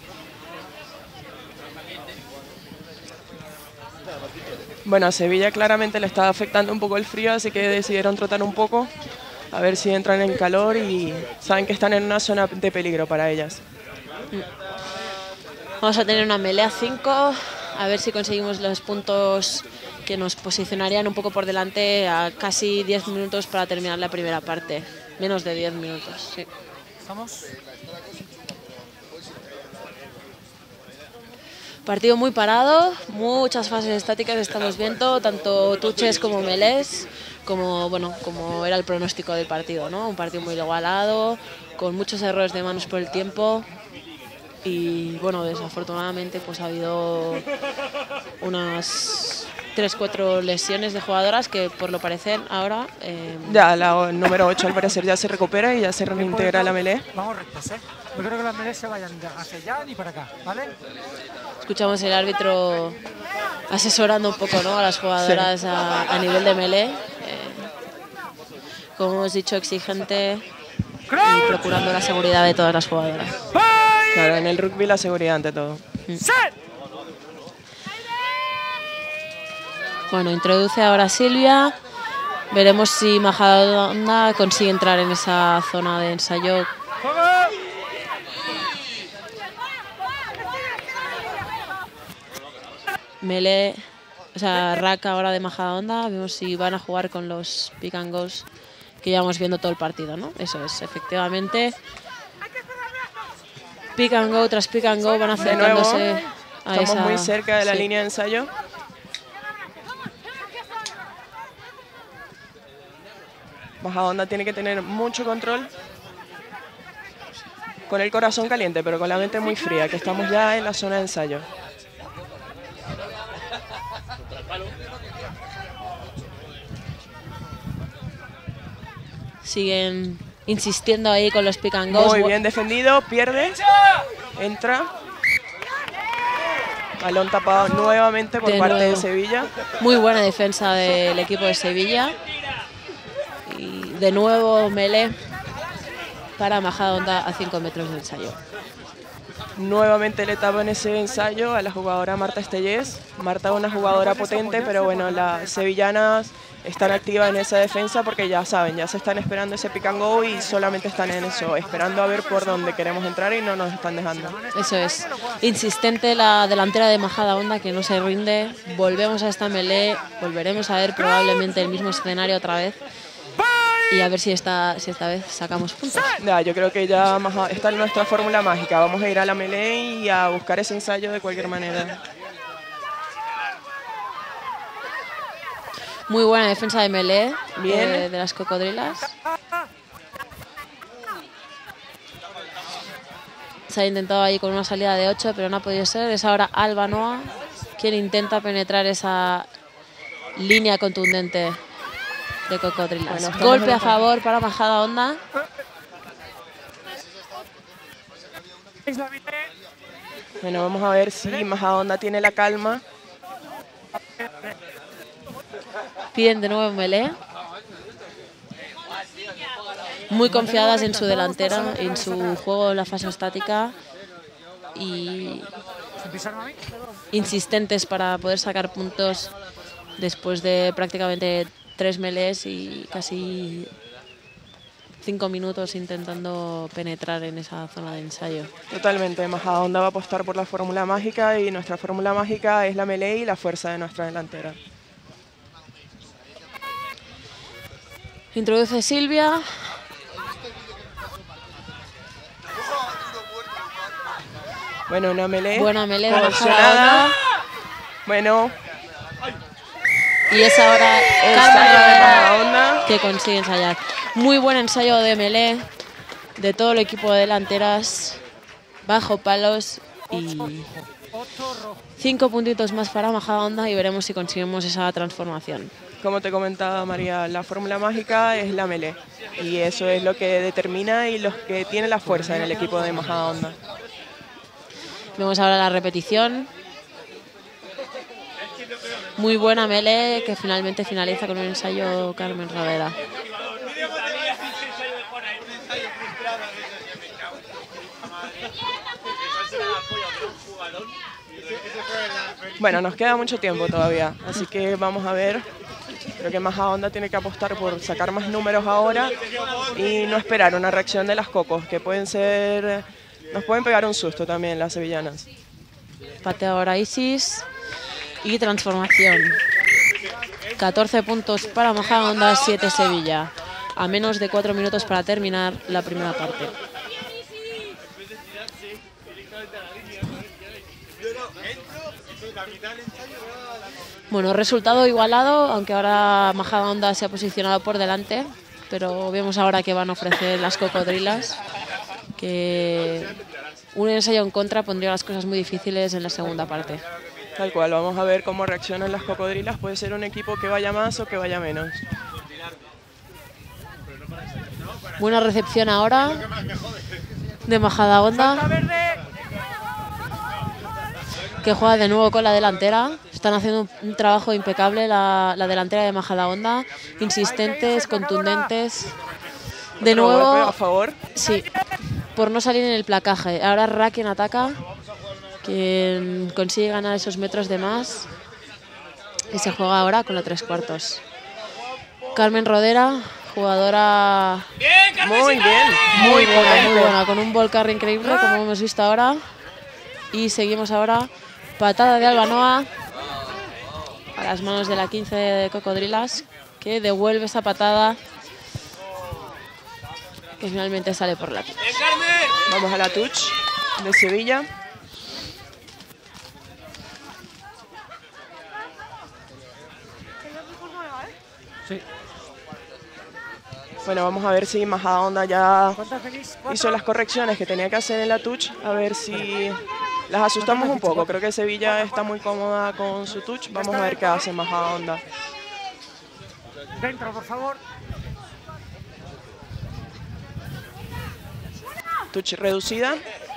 Bueno, a Sevilla claramente le estaba afectando un poco el frío, así que decidieron trotar un poco, a ver si entran en calor y saben que están en una zona de peligro para ellas. Vamos a tener una melee a cinco, a ver si conseguimos los puntos que nos posicionarían un poco por delante a casi diez minutos para terminar la primera parte. Menos de diez minutos, sí. ¿Estamos? Partido muy parado, muchas fases estáticas estamos viendo, tanto touches como melés, como, bueno, como era el pronóstico del partido, ¿no? Un partido muy igualado, con muchos errores de manos por el tiempo y, bueno, desafortunadamente pues ha habido unas tres cuatro lesiones de jugadoras que, por lo parecer, ahora... Eh, ya, la el número ocho al parecer ya se recupera y ya se reintegra la melee. Vamos rectos, ¿eh? Yo creo que las melees se vayan hacia allá ni para acá, ¿vale? Escuchamos el árbitro asesorando un poco, ¿no?, a las jugadoras sí. a, a nivel de melee. Eh, como hemos dicho, exigente y procurando la seguridad de todas las jugadoras. Claro, en el rugby la seguridad ante todo. Mm. Bueno, introduce ahora Silvia. Veremos si Majadahonda consigue entrar en esa zona de ensayo. Melee, o sea, rack ahora de Majadahonda. Vemos si van a jugar con los pick and goes que llevamos viendo todo el partido, ¿no? Eso es, efectivamente. Pick and go tras pick and go van acercándose a esa... Estamos muy cerca de la sí. línea de ensayo. Majadahonda tiene que tener mucho control. Con el corazón caliente, pero con la mente muy fría, que estamos ya en la zona de ensayo. Siguen insistiendo ahí con los pick and goes. Muy bien defendido, pierde, entra. Balón tapado nuevamente por de parte nuevo. de Sevilla. Muy buena defensa del equipo de Sevilla. Y de nuevo melee para Majadahonda a cinco metros de ensayo. Nuevamente le tapa en ese ensayo a la jugadora Marta Estellés. Marta es una jugadora potente, pero bueno, las sevillanas están activas en esa defensa porque ya saben, ya se están esperando ese pick and go y solamente están en eso, esperando a ver por dónde queremos entrar y no nos están dejando. Eso es. Insistente la delantera de Majadahonda, que no se rinde. Volvemos a esta melee, volveremos a ver probablemente el mismo escenario otra vez. Y a ver si esta, si esta vez sacamos puntos. Ya, yo creo que ya está en nuestra fórmula mágica. Vamos a ir a la melee y a buscar ese ensayo de cualquier manera. Muy buena defensa de melee Bien. De, de las cocodrilas. Se ha intentado ahí con una salida de ocho, pero no ha podido ser. Es ahora Alba Noa quien intenta penetrar esa línea contundente de cocodrilas. Bueno, golpe a favor para Majadahonda. Bueno, vamos a ver si Majadahonda tiene la calma. Piden de nuevo melee. Muy confiadas en su delantera, en su juego en la fase estática. Y insistentes para poder sacar puntos después de prácticamente tres melees y casi cinco minutos intentando penetrar en esa zona de ensayo. Totalmente, Majadahonda va a apostar por la fórmula mágica y nuestra fórmula mágica es la melee y la fuerza de nuestra delantera. Introduce Silvia. Bueno, una melee. Buena melee. Cohesionada. Bueno. Y es ahora ensayo de Majadahonda que consigue ensayar. Muy buen ensayo de melee de todo el equipo de delanteras. Bajo palos y cinco puntitos más para Majadahonda y veremos si conseguimos esa transformación. Como te comentaba María, la fórmula mágica es la melee y eso es lo que determina y lo que tiene la fuerza en el equipo de Majadahonda. Vemos ahora la repetición. Muy buena melee que finalmente finaliza con un ensayo Carmen Ravera. Bueno, nos queda mucho tiempo todavía, así que vamos a ver. Creo que Majadahonda tiene que apostar por sacar más números ahora y no esperar una reacción de las Cocos, que pueden ser, nos pueden pegar un susto también las sevillanas. Patea ahora Isis y transformación. catorce puntos para Majadahonda, siete Sevilla. A menos de cuatro minutos para terminar la primera parte. Bueno, resultado igualado, aunque ahora Majadahonda se ha posicionado por delante, pero vemos ahora que van a ofrecer las cocodrilas, que un ensayo en contra pondría las cosas muy difíciles en la segunda parte. Tal cual, vamos a ver cómo reaccionan las cocodrilas. Puede ser un equipo que vaya más o que vaya menos. Buena recepción ahora de Majadahonda, que juega de nuevo con la delantera. Están haciendo un, un trabajo impecable la, la delantera de Majadahonda, insistentes, contundentes. De nuevo, a favor. Sí, por no salir en el placaje. Ahora Ra quien ataca, quien consigue ganar esos metros de más. Y se juega ahora con la tres cuartos. Carmen Rodera, jugadora muy bien, muy, muy buena, buena, muy buena, con un volcar increíble, como hemos visto ahora. Y seguimos ahora. Patada de Albanoa a las manos de la quince de Cocodrilas, que devuelve esa patada que finalmente sale por la touch. Vamos a la touch de Sevilla. Sí. Bueno, vamos a ver si Majadahonda ya hizo las correcciones que tenía que hacer en la touch, a ver si las asustamos un poco. Creo que Sevilla está muy cómoda con su touch. Vamos a ver qué hace Majadahonda. Dentro, por favor. Touch reducida.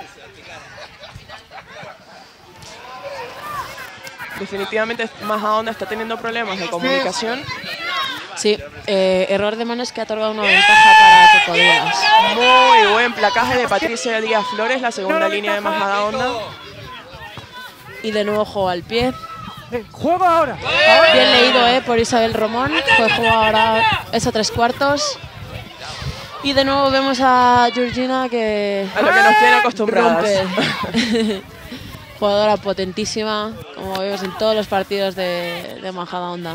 Definitivamente Majadahonda está teniendo problemas de comunicación. Sí, eh, error de manos que ha otorgado una ventaja para Cocodrilas. Muy buen placaje de Patricia Díaz Flores, la segunda línea de Majadahonda. Y de nuevo juego al pie. ¡Juego ahora! Bien leído eh, por Isabel Romón. Pues juego ahora esa tres cuartos. Y de nuevo vemos a Georgina que... A lo que nos tiene acostumbradas. Rompe. Jugadora potentísima, como vemos en todos los partidos de, de Majadahonda.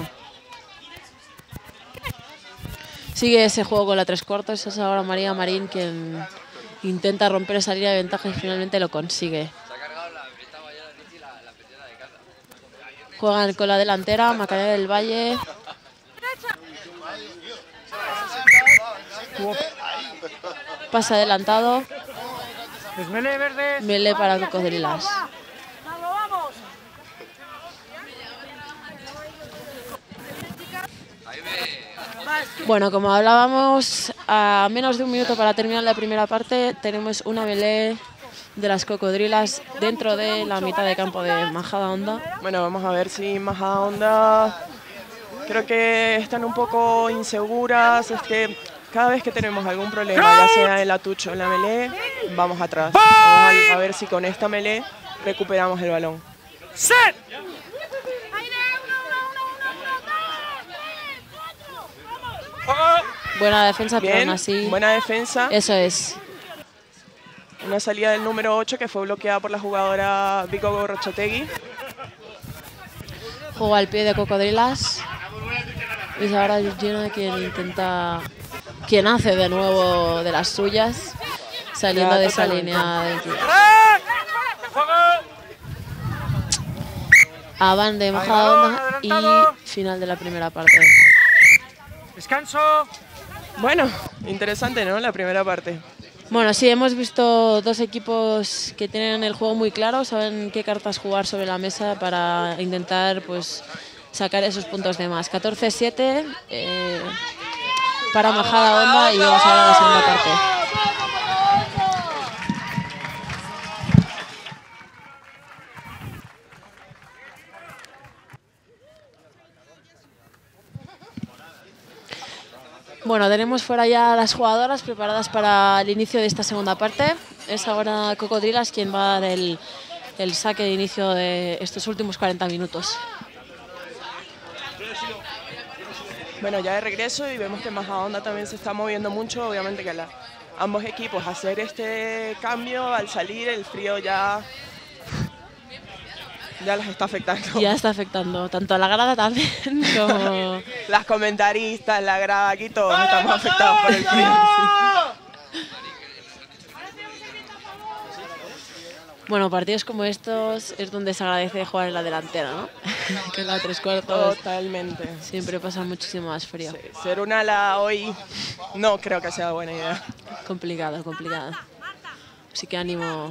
Sigue ese juego con la tres cuartos. Es ahora María Marín quien intenta romper esa línea de ventaja y finalmente lo consigue. Juegan con la delantera, Macarena del Valle. Pasa adelantado. Es melee verde. Melee para Cocodrilas. Bueno, como hablábamos, a menos de un minuto para terminar la primera parte, tenemos una melee de las Cocodrilas dentro de la mitad de campo de Majadahonda. Bueno, vamos a ver si Majadahonda, creo que están un poco inseguras. Es que cada vez que tenemos algún problema, ya sea en la touch o en la melee, vamos atrás. Vamos a, a ver si con esta melee recuperamos el balón. ¡Set! Buena defensa, Bien, pero aún así... buena defensa. Eso es. Una salida del número ocho que fue bloqueada por la jugadora Vico Gorrochategui. Juego al pie de Cocodrilas. Y es ahora Georgina quien intenta... Quien hace de nuevo de las suyas, saliendo Ya, de esa totalmente. línea de tiro. Avan de Majadahonda y final de la primera parte. Descanso. Bueno, interesante, ¿no? La primera parte. Bueno, sí, hemos visto dos equipos que tienen el juego muy claro, saben qué cartas jugar sobre la mesa para intentar pues sacar esos puntos de más. catorce siete eh, para Majadahonda y vamos ahora a la segunda parte. Bueno, tenemos fuera ya las jugadoras preparadas para el inicio de esta segunda parte. Es ahora Cocodrilas quien va a dar el el saque de inicio de estos últimos cuarenta minutos. Bueno, ya de regreso y vemos que Majadahonda también se está moviendo mucho. Obviamente que la, ambos equipos hacer este cambio al salir, el frío ya, ya las está afectando. Ya está afectando tanto a la grada también como... Las comentaristas, la grada, aquí todos estamos afectados por el frío. Sí. Bueno, partidos como estos es donde se agradece jugar en la delantera, ¿no? Que en la tres cuartos Totalmente. siempre pasa muchísimo más frío. Sí, ser un ala hoy no creo que sea buena idea. Complicado, complicado. Así que ánimo.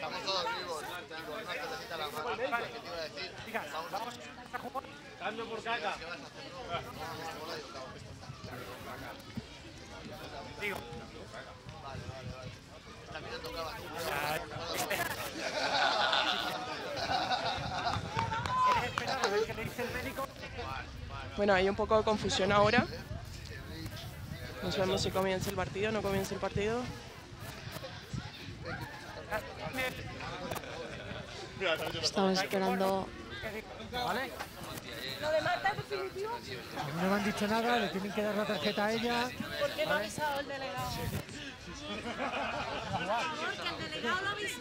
Bueno, hay un poco de confusión ahora. No sabemos si comienza el partido, no comienza el partido. Estamos esperando. ¿Vale? No me han dicho nada, le tienen que dar la tarjeta a ella. ¿Por qué no ha avisado el delegado? Porque el delegado lo avisó.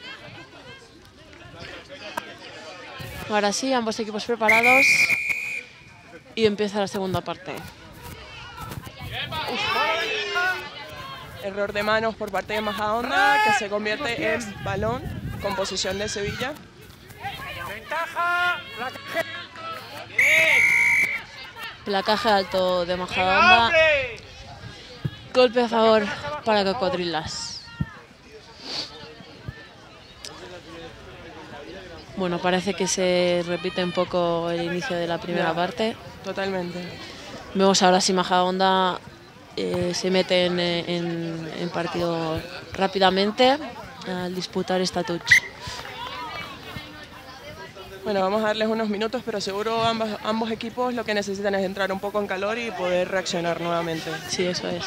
Ahora sí, ambos equipos preparados. Y empieza la segunda parte. Error de manos por parte de Majadahonda, que se convierte en balón con posesión de Sevilla. Ventaja. Placaje alto de Majadahonda. Golpe a favor para Cocodrilas. Bueno, parece que se repite un poco el inicio de la primera parte. Totalmente. Vemos ahora si Majadahonda eh, se mete en, en, en partido rápidamente al disputar esta touch. Bueno, vamos a darles unos minutos, pero seguro ambas, ambos equipos lo que necesitan es entrar un poco en calor y poder reaccionar nuevamente. Sí, eso es.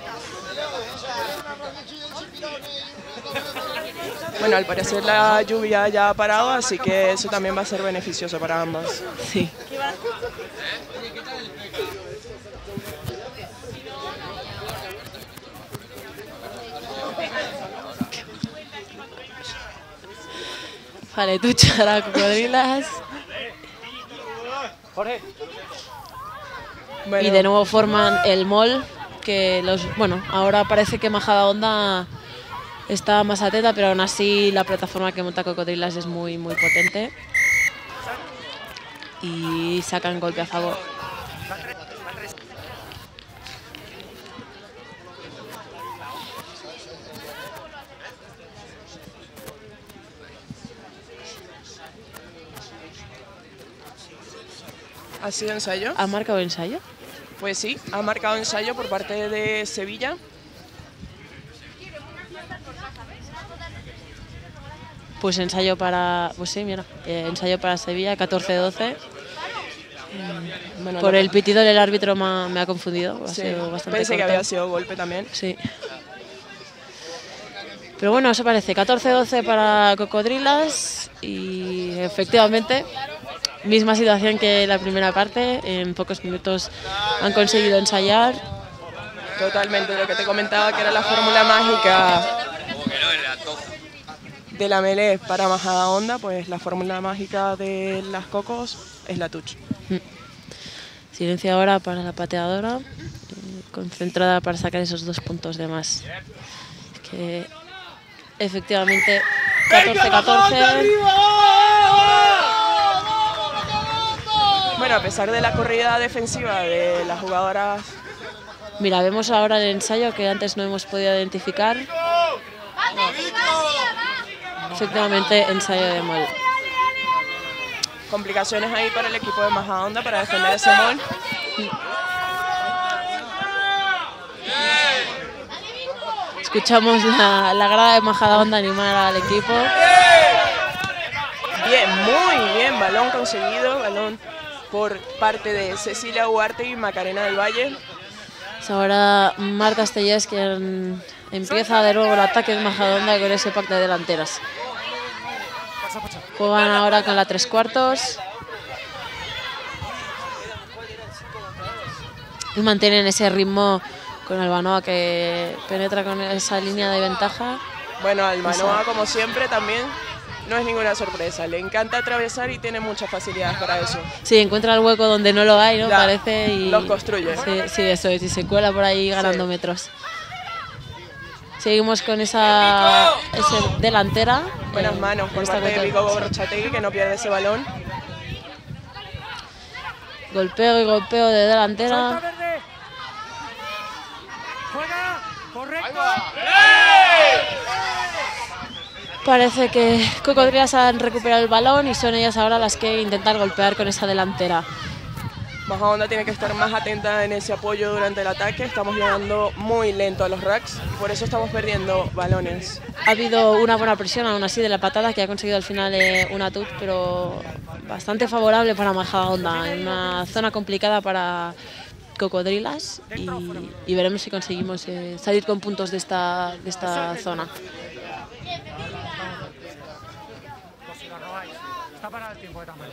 Bueno, al parecer la lluvia ya ha parado, así que eso también va a ser beneficioso para ambas. Sí. Vale, touch para Cocodrilas. Bueno, Y de nuevo forman el mall, que los, bueno, ahora parece que Majadahonda está más atenta, pero aún así la plataforma que monta Cocodrilas es muy, muy potente. Y sacan golpe a favor. ¿ha sido ensayo? ¿Ha marcado ensayo? Pues sí, ha marcado ensayo por parte de Sevilla. Pues ensayo para, pues sí, mira, eh, ensayo para Sevilla, catorce doce. Bueno, Por no- el pitido del árbitro me ha, me ha confundido, ha Sí, sido bastante pensé que corto. había sido golpe también. Sí. Pero bueno, eso parece catorce doce para Cocodrilas y efectivamente, misma situación que la primera parte, en pocos minutos han conseguido ensayar. Totalmente, lo que te comentaba que era la fórmula mágica de la melee para Majadahonda, pues la fórmula mágica de las Cocos es la touch. Silencio ahora para la pateadora, eh, concentrada para sacar esos dos puntos de más. Es que efectivamente catorce catorce. Bueno, a pesar de la corrida defensiva de las jugadoras, Mira, vemos ahora el ensayo que antes no hemos podido identificar. Efectivamente, ensayo de mol. complicaciones ahí para el equipo de Majadahonda para defender ese mol. Escuchamos la, la grada de Majadahonda animar al equipo. Bien, muy bien, balón conseguido, balón por parte de Cecilia Huarte y Macarena del Valle. Pues ahora Marta Castellés quien empieza de nuevo el ataque de Majadahonda con ese pack de delanteras. Juegan ahora con la tres cuartos. Y mantienen ese ritmo con Albanoa, que penetra con esa línea de ventaja. Bueno, Albanoa, como siempre, también no es ninguna sorpresa. Le encanta atravesar y tiene muchas facilidades para eso. Sí, encuentra el hueco donde no lo hay, ¿no? Ya, Parece, y los construye. Sí, sí, eso es, y se cuela por ahí ganando Sí. metros. Seguimos con esa, esa delantera. Buenas eh, manos por esta parte de cuota- Vigo Gorrochategui, que no pierde ese balón. Golpeo y golpeo de delantera. Salta verde. Juega. Correcto. Parece que Cocodrilas han recuperado el balón y son ellas ahora las que intentan golpear con esa delantera. Majadahonda tiene que estar más atenta en ese apoyo durante el ataque. Estamos llegando muy lento a los racks y por eso estamos perdiendo balones. Ha habido una buena presión aún así de la patada, que ha conseguido al final eh, una touch, pero bastante favorable para Majadahonda, en una zona complicada para Cocodrilas, y, y veremos si conseguimos eh, salir con puntos de esta, de esta zona. Está parado el tiempo de tamaño.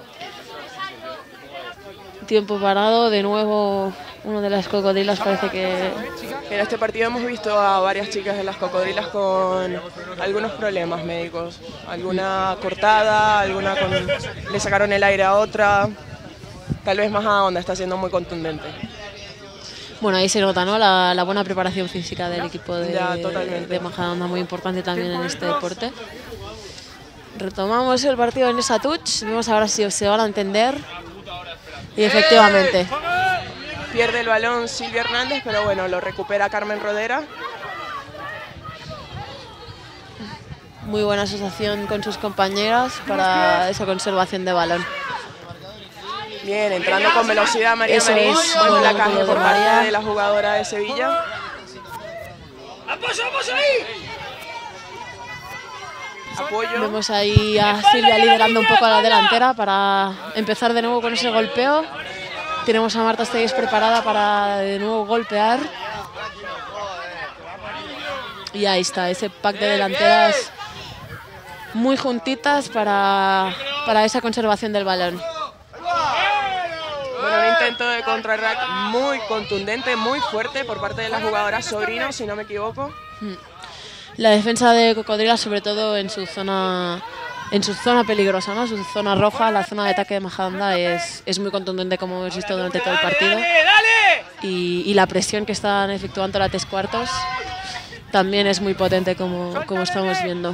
Tiempo parado, de nuevo uno de las Cocodrilas parece que... En este partido hemos visto a varias chicas de las Cocodrilas con algunos problemas médicos. Alguna cortada, alguna con... le sacaron el aire a otra. Tal vez Majadahonda está siendo muy contundente. Bueno, ahí se nota, ¿no?, la, la buena preparación física del equipo de, Ya, totalmente. de Majadahonda, muy importante también en este deporte. Retomamos el partido en esa touch, vemos ahora si se van a entender. Y efectivamente, Pierde el balón Silvia Hernández, pero bueno, lo recupera Carmen Rodera. muy buena asociación con sus compañeras para esa conservación de balón. Bien, entrando con velocidad María Eso Marín. es, Buen buen placaje ángulo de por parte María. de la jugadora de Sevilla. Apoyo. Vemos ahí a Silvia liderando un poco a la delantera para empezar de nuevo con ese golpeo. Tenemos a Marta Estegues preparada para de nuevo golpear. Y ahí está, ese pack de delanteras muy juntitas para, para esa conservación del balón. Bueno, un intento de contrarrack muy contundente, muy fuerte por parte de la jugadora Sobrino, si no me equivoco. La defensa de Cocodrila, sobre todo en su zona en su zona peligrosa, ¿no? Su zona roja, la zona de ataque de Majadahonda es, es muy contundente, como hemos visto durante todo el partido. Y, y la presión que están efectuando la tres cuartos también es muy potente, como, como estamos viendo.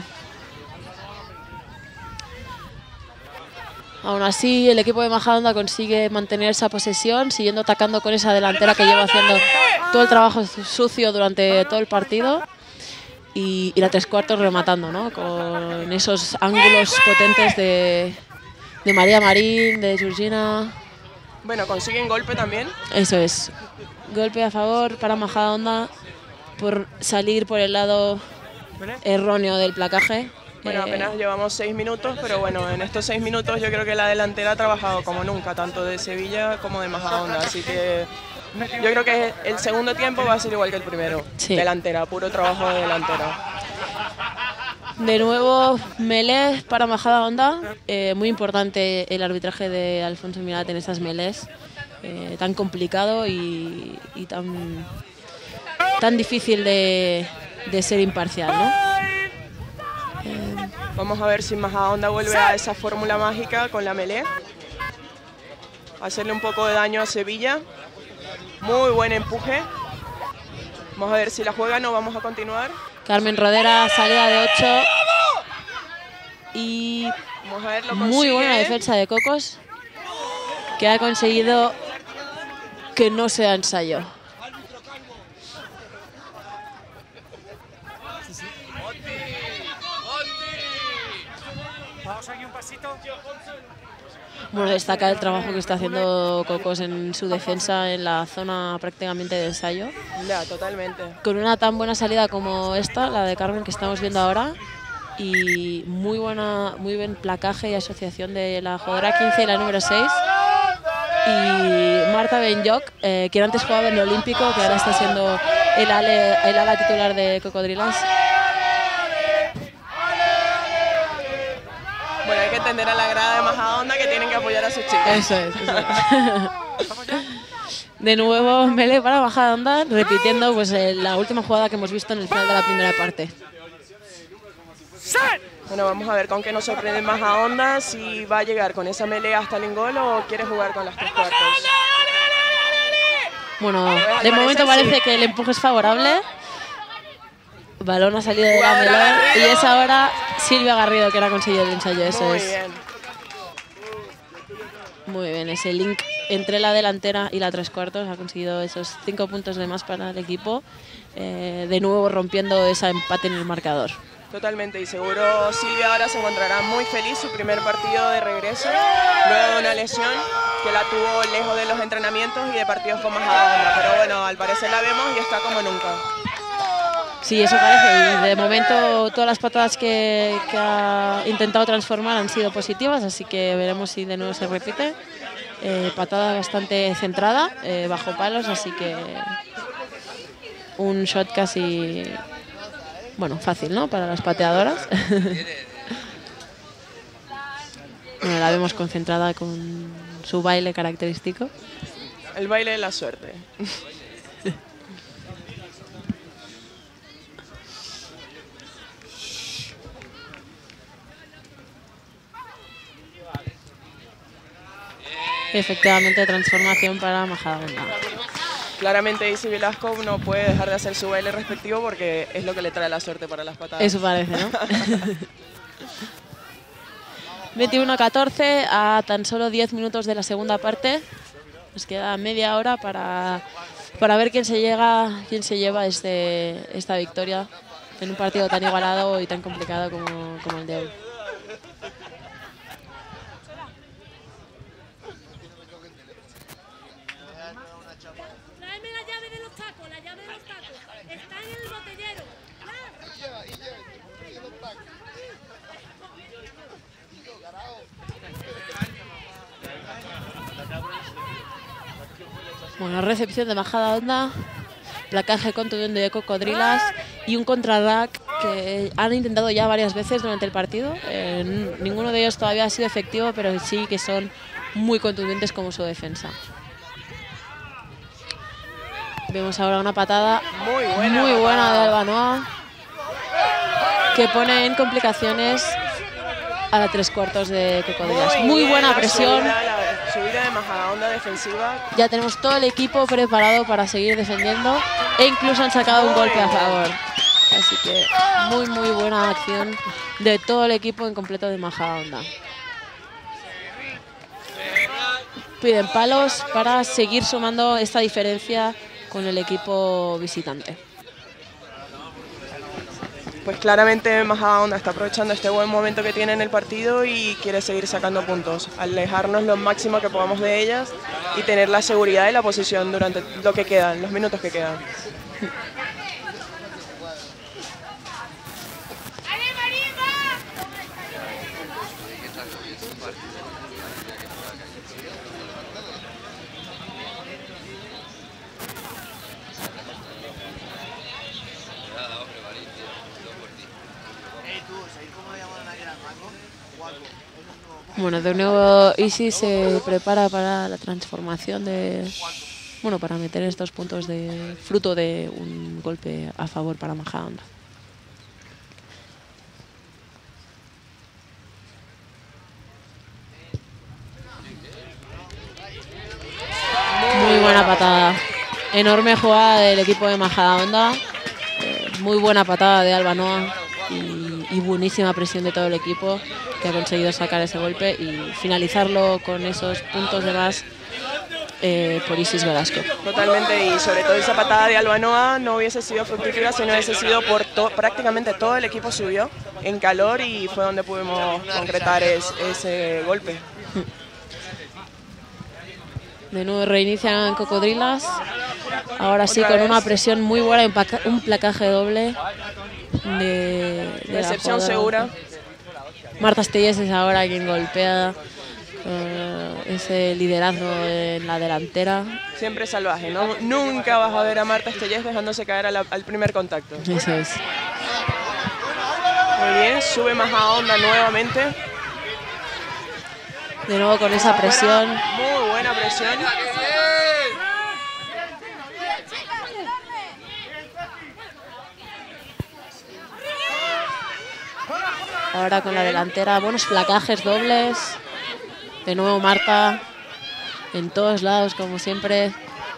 Aún así, el equipo de Majadahonda consigue mantener esa posesión, siguiendo atacando con esa delantera que lleva haciendo todo el trabajo sucio durante todo el partido. Y, y la tres cuartos rematando, ¿no? Con esos ángulos potentes de, de María Marín, de Georgina. Bueno, consiguen golpe también. Eso es. Golpe a favor para Majadahonda por salir por el lado erróneo del placaje. Bueno, Eh, apenas llevamos seis minutos, pero bueno, en estos seis minutos yo creo que la delantera ha trabajado como nunca, tanto de Sevilla como de Majadahonda, así que yo creo que el segundo tiempo va a ser igual que el primero. Sí. Delantera, puro trabajo de delantera. De nuevo, melé para Majadahonda. Eh, muy importante el arbitraje de Alfonso Mirat en esas melés. Eh, tan complicado y, y tan, tan difícil de, de ser imparcial, ¿no? Vamos a ver si Majadahonda vuelve a esa fórmula mágica con la melé. Hacerle un poco de daño a Sevilla. Muy buen empuje. Vamos a ver si la juegan o vamos a continuar. Carmen Rodera, salida de ocho. Y Vamos a ver, lo muy consigue. buena defensa de Cocos, que ha conseguido que no sea ensayo. Vamos aquí un pasito. Bueno, destaca el trabajo que está haciendo Cocos en su defensa en la zona prácticamente de ensayo. Ya, totalmente. Con una tan buena salida como esta, la de Carmen que estamos viendo ahora, y muy buena, muy buen placaje y asociación de la jugadora quince y la número seis. Y Marta Benyoc, eh, quien antes jugaba en el Olímpico, que ahora está siendo el, ale, el ala titular de Cocodrilas. que entender a la grada de Majadahonda que tienen que apoyar a sus chicas. Eso es. Eso es. De nuevo melee para Majadahonda, repitiendo pues eh, la última jugada que hemos visto en el final de la primera parte. Bueno, vamos a ver con qué nos sorprende Majadahonda, si va a llegar con esa melee hasta el ingol o quiere jugar con las tres cuartos. Bueno, de momento parece que el empuje es favorable. Balón ha salido de la melón y es ahora Silvia Garrido que ha conseguido el ensayo. Eso Muy es. bien. Muy bien, ese link entre la delantera y la tres cuartos ha conseguido esos cinco puntos de más para el equipo, eh, de nuevo rompiendo ese empate en el marcador. Totalmente, y seguro Silvia ahora se encontrará muy feliz, su primer partido de regreso, luego de una lesión que la tuvo lejos de los entrenamientos y de partidos con Majadahonda, pero bueno, al parecer la vemos y está como nunca. Sí, eso parece, y de momento todas las patadas que, que ha intentado transformar han sido positivas, así que veremos si de nuevo se repite. Eh, patada bastante centrada, eh, bajo palos, así que un shot casi, bueno, fácil, ¿no?, para las pateadoras. Bueno, la vemos concentrada con su baile característico. El baile de la suerte. Efectivamente, transformación para Majadahonda. Claramente Isi Velasco no puede dejar de hacer su baile respectivo porque es lo que le trae la suerte para las patadas. Eso parece, ¿no? veintiuno a catorce a tan solo diez minutos de la segunda parte. Nos queda media hora para, para ver quién se, llega, quién se lleva este, esta victoria en un partido tan igualado y tan complicado como, como el de hoy. Tráeme la llave de los tacos, la llave de los tacos. Está en el botellero. Bueno, recepción de Majadahonda, placaje contundente de Cocodrilas y un contrarrack que han intentado ya varias veces durante el partido. Eh, ninguno de ellos todavía ha sido efectivo, pero sí que son muy contundentes como su defensa. Vemos ahora una patada Muy buena, muy buena patada. de Albanoa, que pone en complicaciones a la tres cuartos de Cocodrilas. Muy bien, buena la presión. Subida, la subida de Majadahonda defensiva. Ya tenemos todo el equipo preparado para seguir defendiendo e incluso han sacado un golpe a favor. Así que muy muy buena acción de todo el equipo en completo de Majadahonda. Piden palos para seguir sumando esta diferencia con el equipo visitante. Pues claramente Majadahonda está aprovechando este buen momento que tiene en el partido y quiere seguir sacando puntos, alejarnos lo máximo que podamos de ellas y tener la seguridad y la posición durante lo que quedan, los minutos que quedan. Bueno, de nuevo Isi se prepara para la transformación de, bueno, para meter estos puntos de fruto de un golpe a favor para Majadahonda. Muy buena patada, enorme jugada del equipo de Majadahonda, eh, muy buena patada de Albanoa y, y buenísima presión de todo el equipo, que ha conseguido sacar ese golpe y finalizarlo con esos puntos de más eh, por Isis Velasco. Totalmente, y sobre todo esa patada de Albanoa no hubiese sido fructífera si no hubiese sido por to prácticamente todo el equipo subió en calor y fue donde pudimos concretar es ese golpe. De nuevo reinician Cocodrilas, ahora sí Otra con vez. una presión muy buena, un placaje doble de, de la Recepción jugadora. segura. Marta Estellés es ahora quien golpea uh, ese liderazgo en la delantera. Siempre salvaje, ¿no? Nunca vas a ver a Marta Estellés dejándose caer a la, al primer contacto. Eso es. Muy bien, sube Majadahonda nuevamente. De nuevo con esa presión. Muy buena presión. Ahora con la delantera, buenos placajes dobles. De nuevo Marta en todos lados, como siempre.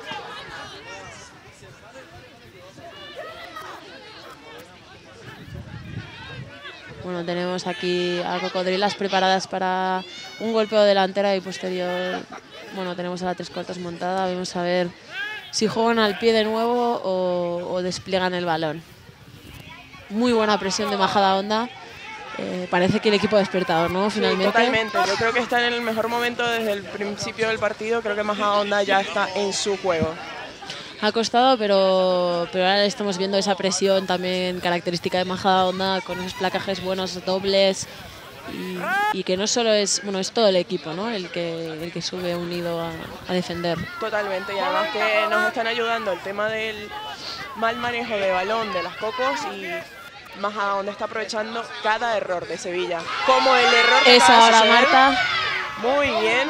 Bueno, tenemos aquí a Cocodrilas preparadas para un golpeo delantera y posterior. Bueno, tenemos a la tres cuartos montada. Vamos a ver si juegan al pie de nuevo o, o despliegan el balón. Muy buena presión de Majadahonda. Eh, parece que el equipo ha despertado, ¿no? Finalmente. Sí, totalmente. Yo creo que está en el mejor momento desde el principio del partido. Creo que Majadahonda ya está en su juego. Ha costado, pero, pero ahora estamos viendo esa presión también característica de Majadahonda, con esos placajes buenos, dobles, y, y que no solo es, bueno, es todo el equipo, ¿no? El que, el que sube unido a, a defender. Totalmente, y además que nos están ayudando el tema del mal manejo de balón de las Cocos y Majadahonda está aprovechando cada error de Sevilla. Como el error que Es acaba de ahora suceder. Marta. Muy bien.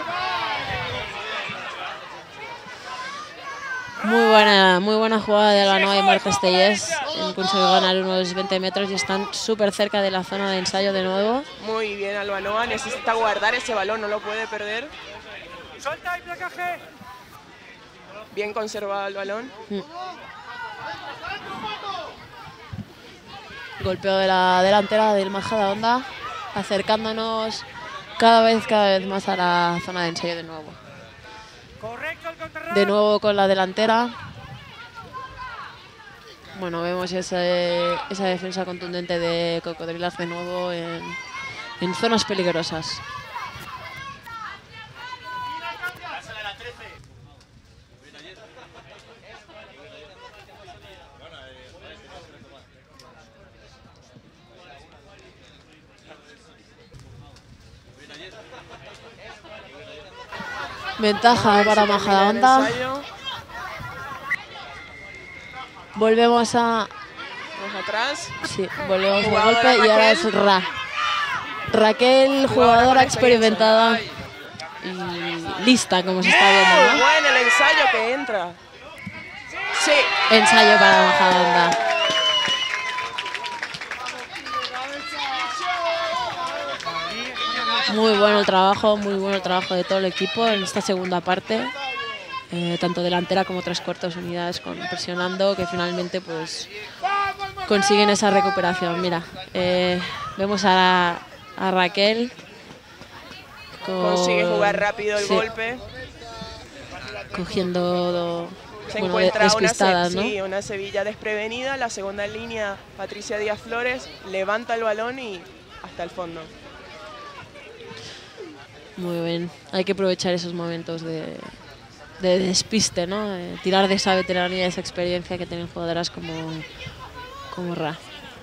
Muy buena, muy buena jugada de Albanoa y Marta Estellés. Han conseguido ganar unos veinte metros y están súper cerca de la zona de ensayo de nuevo. Muy bien, Albanoa necesita guardar ese balón, no lo puede perder. ¡Suelta y placaje! Bien conservado el balón. Mm. Golpeo de la delantera del Majadahonda, acercándonos cada vez, cada vez más a la zona de ensayo de nuevo. Correcto el contrarreloj. De nuevo con la delantera. Bueno, vemos ese, esa defensa contundente de Cocodrilas de nuevo en, en zonas peligrosas. Ventaja para Majadahonda. Volvemos a... Vamos atrás. Sí, volvemos al Jugadora golpe y ahora Raquel. es Ra. Raquel, Jugadora jugadora con experimentada y lista, como se está Muy viendo, ¿no? bueno el ensayo que entra. Sí. Ensayo para Majadahonda. Muy bueno el trabajo, muy bueno el trabajo de todo el equipo en esta segunda parte. Eh, tanto delantera como tres cuartos unidades con, presionando, que finalmente pues consiguen esa recuperación. Mira, eh, vemos a, a Raquel. Con, Consigue jugar rápido el sí, golpe. cogiendo, Se bueno, de- encuentra una, despistadas, se- ¿no? sí, una Sevilla desprevenida. La segunda línea, Patricia Díaz Flores, levanta el balón y hasta el fondo. Muy bien, hay que aprovechar esos momentos de, de despiste, ¿no? De tirar de esa veteranía, de esa experiencia que tienen jugadoras como, como Ra.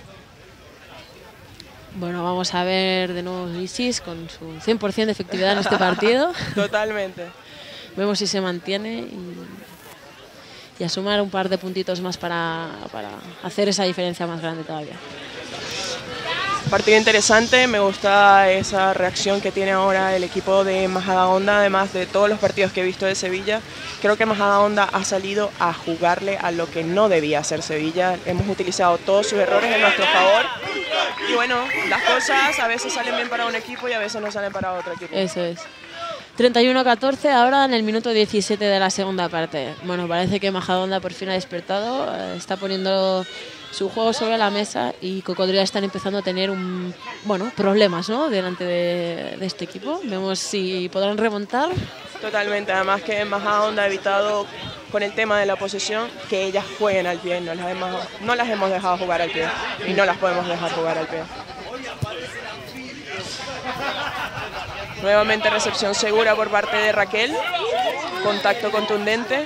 Bueno, vamos a ver de nuevo Isis con su cien por cien de efectividad en este partido. Totalmente. Vemos si se mantiene y, y a sumar un par de puntitos más para, para hacer esa diferencia más grande todavía. Partido interesante, me gusta esa reacción que tiene ahora el equipo de Majadahonda, además de todos los partidos que he visto de Sevilla. Creo que Majadahonda ha salido a jugarle a lo que no debía hacer Sevilla. Hemos utilizado todos sus errores en nuestro favor. Y bueno, las cosas a veces salen bien para un equipo y a veces no salen para otro equipo. Eso es. treinta y uno a catorce ahora en el minuto diecisiete de la segunda parte. Bueno, parece que Majadahonda por fin ha despertado, eh, está poniendo su juego sobre la mesa y Cocodrilas están empezando a tener un, bueno, problemas, ¿no? Delante de, de este equipo. Vemos si podrán remontar. Totalmente, además que Majadahonda ha evitado con el tema de la posesión que ellas jueguen al pie, no las hemos, no las hemos dejado jugar al pie y no las podemos dejar jugar al pie. Nuevamente recepción segura por parte de Raquel, contacto contundente.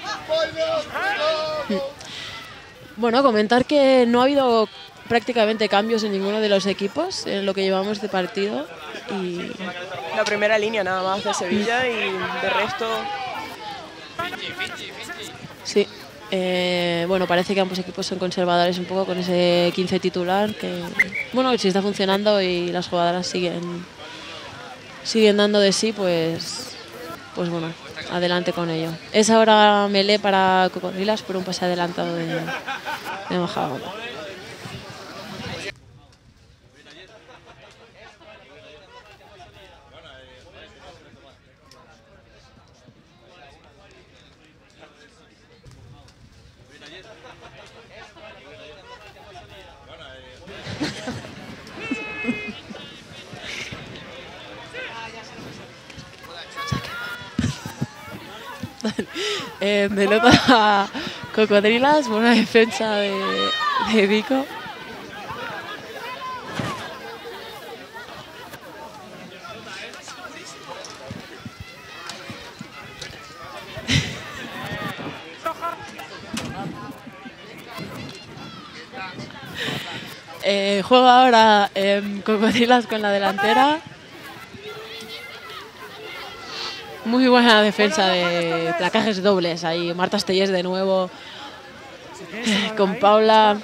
Bueno, comentar que no ha habido prácticamente cambios en ninguno de los equipos en lo que llevamos de partido. Y La primera línea nada más de Sevilla y de resto... sí, eh, bueno, parece que ambos equipos son conservadores un poco con ese quince titular que, bueno, que sí está funcionando y las jugadoras siguen siguen dando de sí, pues, pues bueno, adelante con ello. Es ahora melee para Cocodrilas por un pase adelantado de, de Majadahonda. Eh, pelota Cocodrilas, buena defensa de, de Vico. eh, juega ahora eh, Cocodrilas con la delantera. Muy buena defensa de placajes dobles. Ahí Marta Estellés de nuevo eh, con Paula.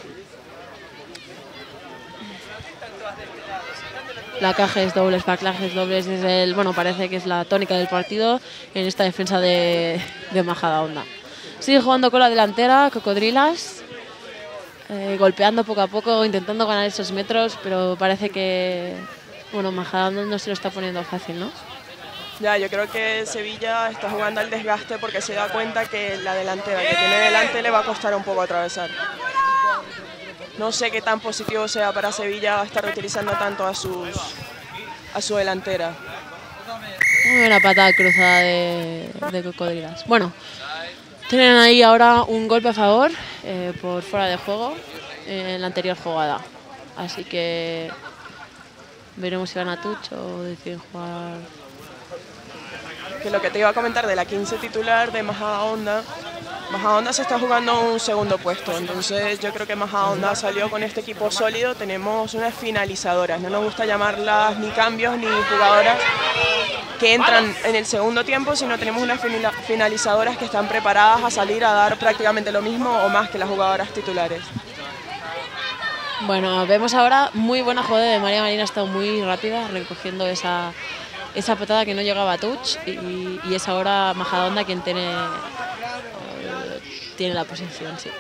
Placajes dobles, placajes dobles. Es el, bueno, parece que es la tónica del partido en esta defensa de, de Majadahonda. Sigue jugando con la delantera Cocodrilas. Eh, golpeando poco a poco, intentando ganar esos metros, pero parece que bueno, Majadahonda no se lo está poniendo fácil, ¿no? Ya, yo creo que Sevilla está jugando al desgaste porque se da cuenta que la delantera que tiene delante le va a costar un poco atravesar. No sé qué tan positivo sea para Sevilla estar utilizando tanto a, sus, a su delantera. Muy buena patada cruzada de, de Cocodrilas. Bueno, tienen ahí ahora un golpe a favor eh, por fuera de juego en la anterior jugada. Así que veremos si van a touch o deciden jugar. Que lo que te iba a comentar de la quince titular de Majadahonda, Majadahonda se está jugando un segundo puesto, entonces yo creo que Majadahonda salió con este equipo sólido. Tenemos unas finalizadoras, no nos gusta llamarlas ni cambios ni jugadoras que entran en el segundo tiempo, sino tenemos unas finalizadoras que están preparadas a salir a dar prácticamente lo mismo o más que las jugadoras titulares. Bueno, vemos ahora muy buena jugada de María Marina, ha estado muy rápida recogiendo esa esa patada que no llegaba a touch y, y es ahora Majadahonda quien tiene, eh, tiene la posición, sí.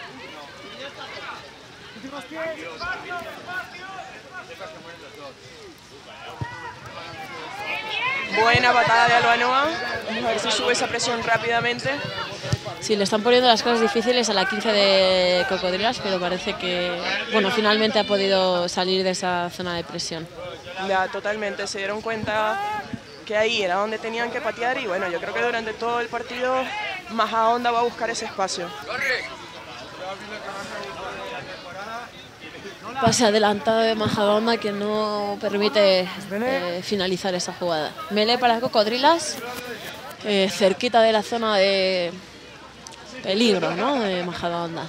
Buena patada de Albanoa, vamos a ver si sube esa presión rápidamente. Sí, le están poniendo las cosas difíciles a la quince de Cocodrilas, pero parece que bueno, finalmente ha podido salir de esa zona de presión. Ya, totalmente, se dieron cuenta que ahí era donde tenían que patear y bueno, yo creo que durante todo el partido Majadahonda va a buscar ese espacio. Pase adelantado de Majadahonda que no permite eh, finalizar esa jugada. Melee para Cocodrilas, eh, cerquita de la zona de peligro, ¿no?, de Majadahonda.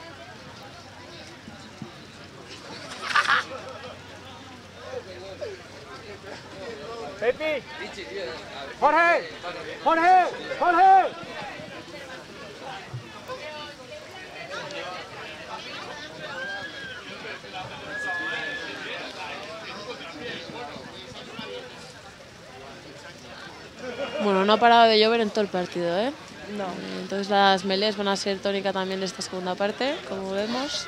Pepi, Jorge, Jorge, Jorge. Bueno, no ha parado de llover en todo el partido, ¿eh? No. Entonces las melees van a ser tónica también de esta segunda parte, como vemos.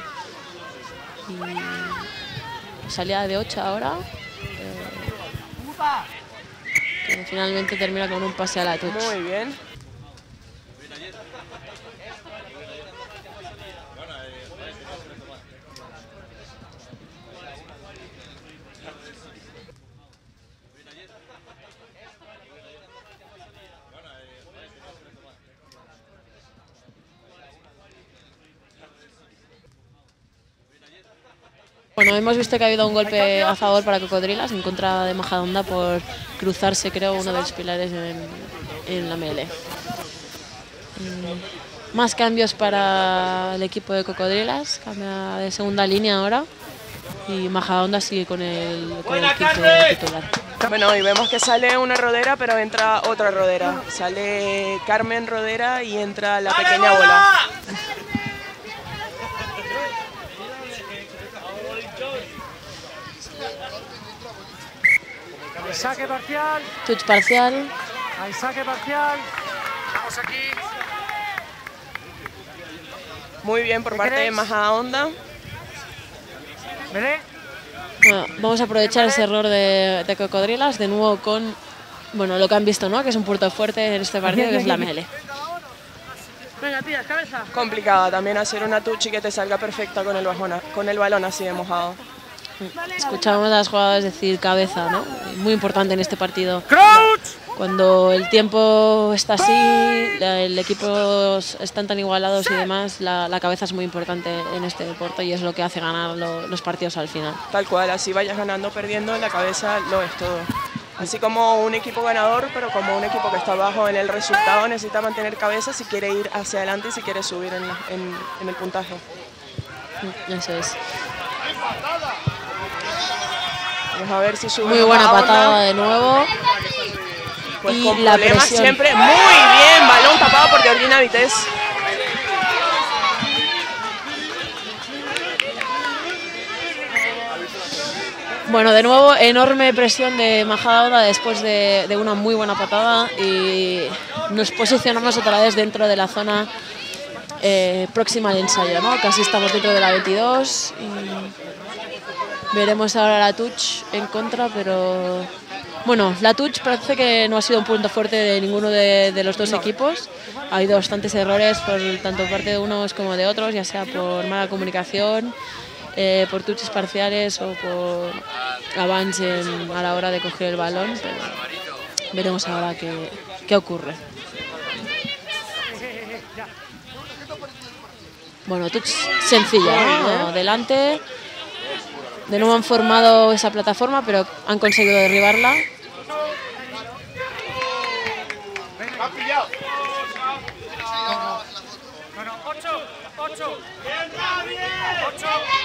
Y salida de ocho ahora. Eh, que finalmente termina con un pase a la touch. Muy bien. Bueno, hemos visto que ha habido un golpe a favor para Cocodrilas en contra de Majadahonda por cruzarse, creo, uno de los pilares en, en la melee. Mm, más cambios para el equipo de Cocodrilas, cambia de segunda línea ahora y Majadahonda sigue con el, con el quince titular. Bueno, y vemos que sale una rodera, pero entra otra rodera. Sale Carmen Rodera y entra la pequeña bola. saque parcial. Touch parcial. Hay saque parcial. Vamos aquí. Muy bien por parte de Majadahonda. ¿Vale? Bueno, vamos a aprovechar ese error de, de Cocodrilas de nuevo con, bueno, lo que han visto, ¿no? Que es un punto fuerte en este partido, que es la mele. Venga, tías, cabeza. Complicada también hacer una touch y que te salga perfecta con el, bajona, con el balón así de mojado. Escuchábamos a las jugadoras decir cabeza, ¿no? Muy importante en este partido. ¡Crouch! Cuando el tiempo está así, el equipo están tan igualados y demás, la, la cabeza es muy importante en este deporte y es lo que hace ganar lo, los partidos al final. Tal cual, así vayas ganando o perdiendo, la cabeza lo es todo. Así como un equipo ganador, pero como un equipo que está abajo en el resultado, necesita mantener cabeza si quiere ir hacia adelante y si quiere subir en, la, en, en el puntaje. Eso es. Vamos a ver si sube. Muy buena patada de nuevo. Pues y con la problemas presión. siempre. Muy bien, balón tapado por Georgina Vites. Bueno, de nuevo, enorme presión de Majadahonda después de, de una muy buena patada y nos posicionamos otra vez dentro de la zona eh, próxima al ensayo, ¿no? Casi estamos dentro de la veintidós y veremos ahora la touch en contra, pero bueno, la touch parece que no ha sido un punto fuerte de ninguno de, de los dos equipos. Ha habido bastantes errores por tanto parte de unos como de otros, ya sea por mala comunicación, Eh, por touches parciales o por avance en, a la hora de coger el balón, pero veremos ahora qué, qué ocurre. Bueno, touch sencilla, ¿no? Delante. De nuevo han formado esa plataforma, pero han conseguido derribarla. Bueno, ocho, ocho. ocho.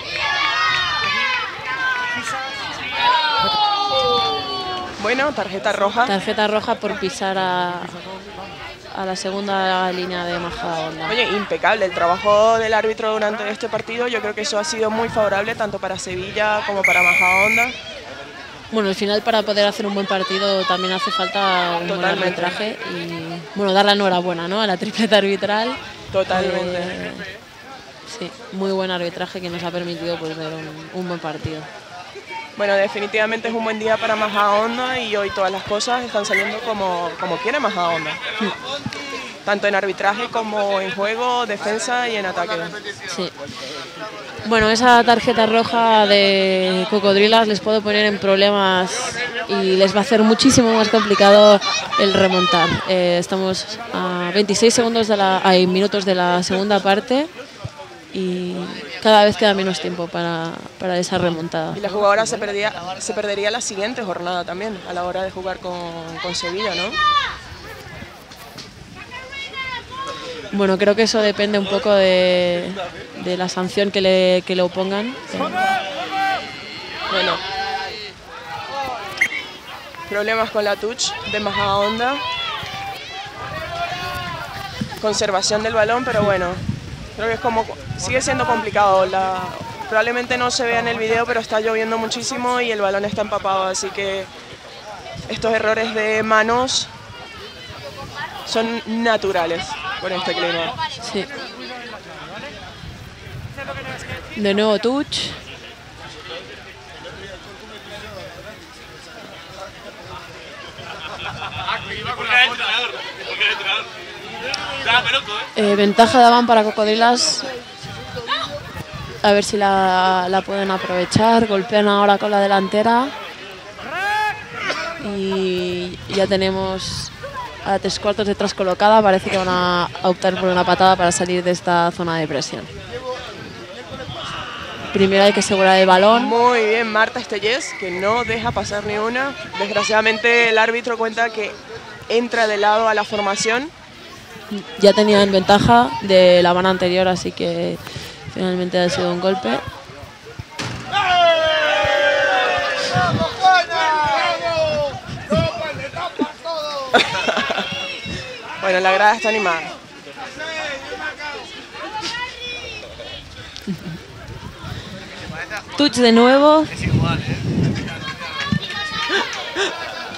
Bueno, tarjeta roja. Tarjeta roja por pisar a, a la segunda línea de Majadahonda. Oye, impecable el trabajo del árbitro durante este partido. Yo creo que eso ha sido muy favorable tanto para Sevilla como para Majadahonda. Bueno, al final para poder hacer un buen partido también hace falta un buen arbitraje y bueno, dar la enhorabuena, ¿no?, a la tripleta arbitral. Totalmente. Eh, sí, muy buen arbitraje que nos ha permitido pues, ver un, un buen partido. Bueno, definitivamente es un buen día para Majadahonda y hoy todas las cosas están saliendo como, como quiere Majadahonda. Tanto en arbitraje como en juego, defensa y en ataque. Sí. Bueno, esa tarjeta roja de Cocodrilas les puede poner en problemas y les va a hacer muchísimo más complicado el remontar. Eh, estamos a veintiséis segundos de la, hay minutos de la segunda parte y cada vez queda menos tiempo para, para esa remontada. Y la jugadora se, perdía, se perdería la siguiente jornada también a la hora de jugar con, con Sevilla, ¿no? Bueno, creo que eso depende un poco de, de la sanción que le, que le opongan. Bueno, problemas con la touch de Majadahonda. Conservación del balón, pero bueno, creo que es como sigue siendo complicado. La, probablemente no se vea en el video, pero está lloviendo muchísimo y el balón está empapado, así que estos errores de manos son naturales con este clima. Sí. De nuevo touch. Eh, ventaja daban para Cocodrilas. A ver si la, la pueden aprovechar. Golpean ahora con la delantera. Y ya tenemos a tres cuartos detrás colocada. Parece que van a optar por una patada para salir de esta zona de presión. Primero hay que asegurar el balón. Muy bien Marta Estellés, que no deja pasar ni una. Desgraciadamente el árbitro cuenta que entra de lado a la formación. Ya tenían ventaja de la mano anterior, así que finalmente ha sido un golpe. Bueno, la grada está animada. Touch de nuevo.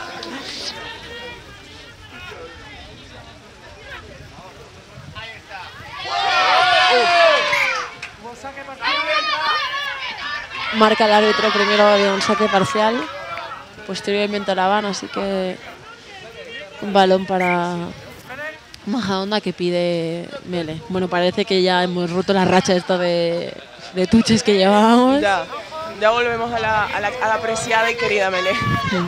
Marca el árbitro primero de un saque parcial, posteriormente la van, así que un balón para Majadahonda que pide Mele. Bueno, parece que ya hemos roto la racha esta de, de tuches que llevábamos. Ya, ya volvemos a la, a la, a la apreciada y querida Mele. Sí.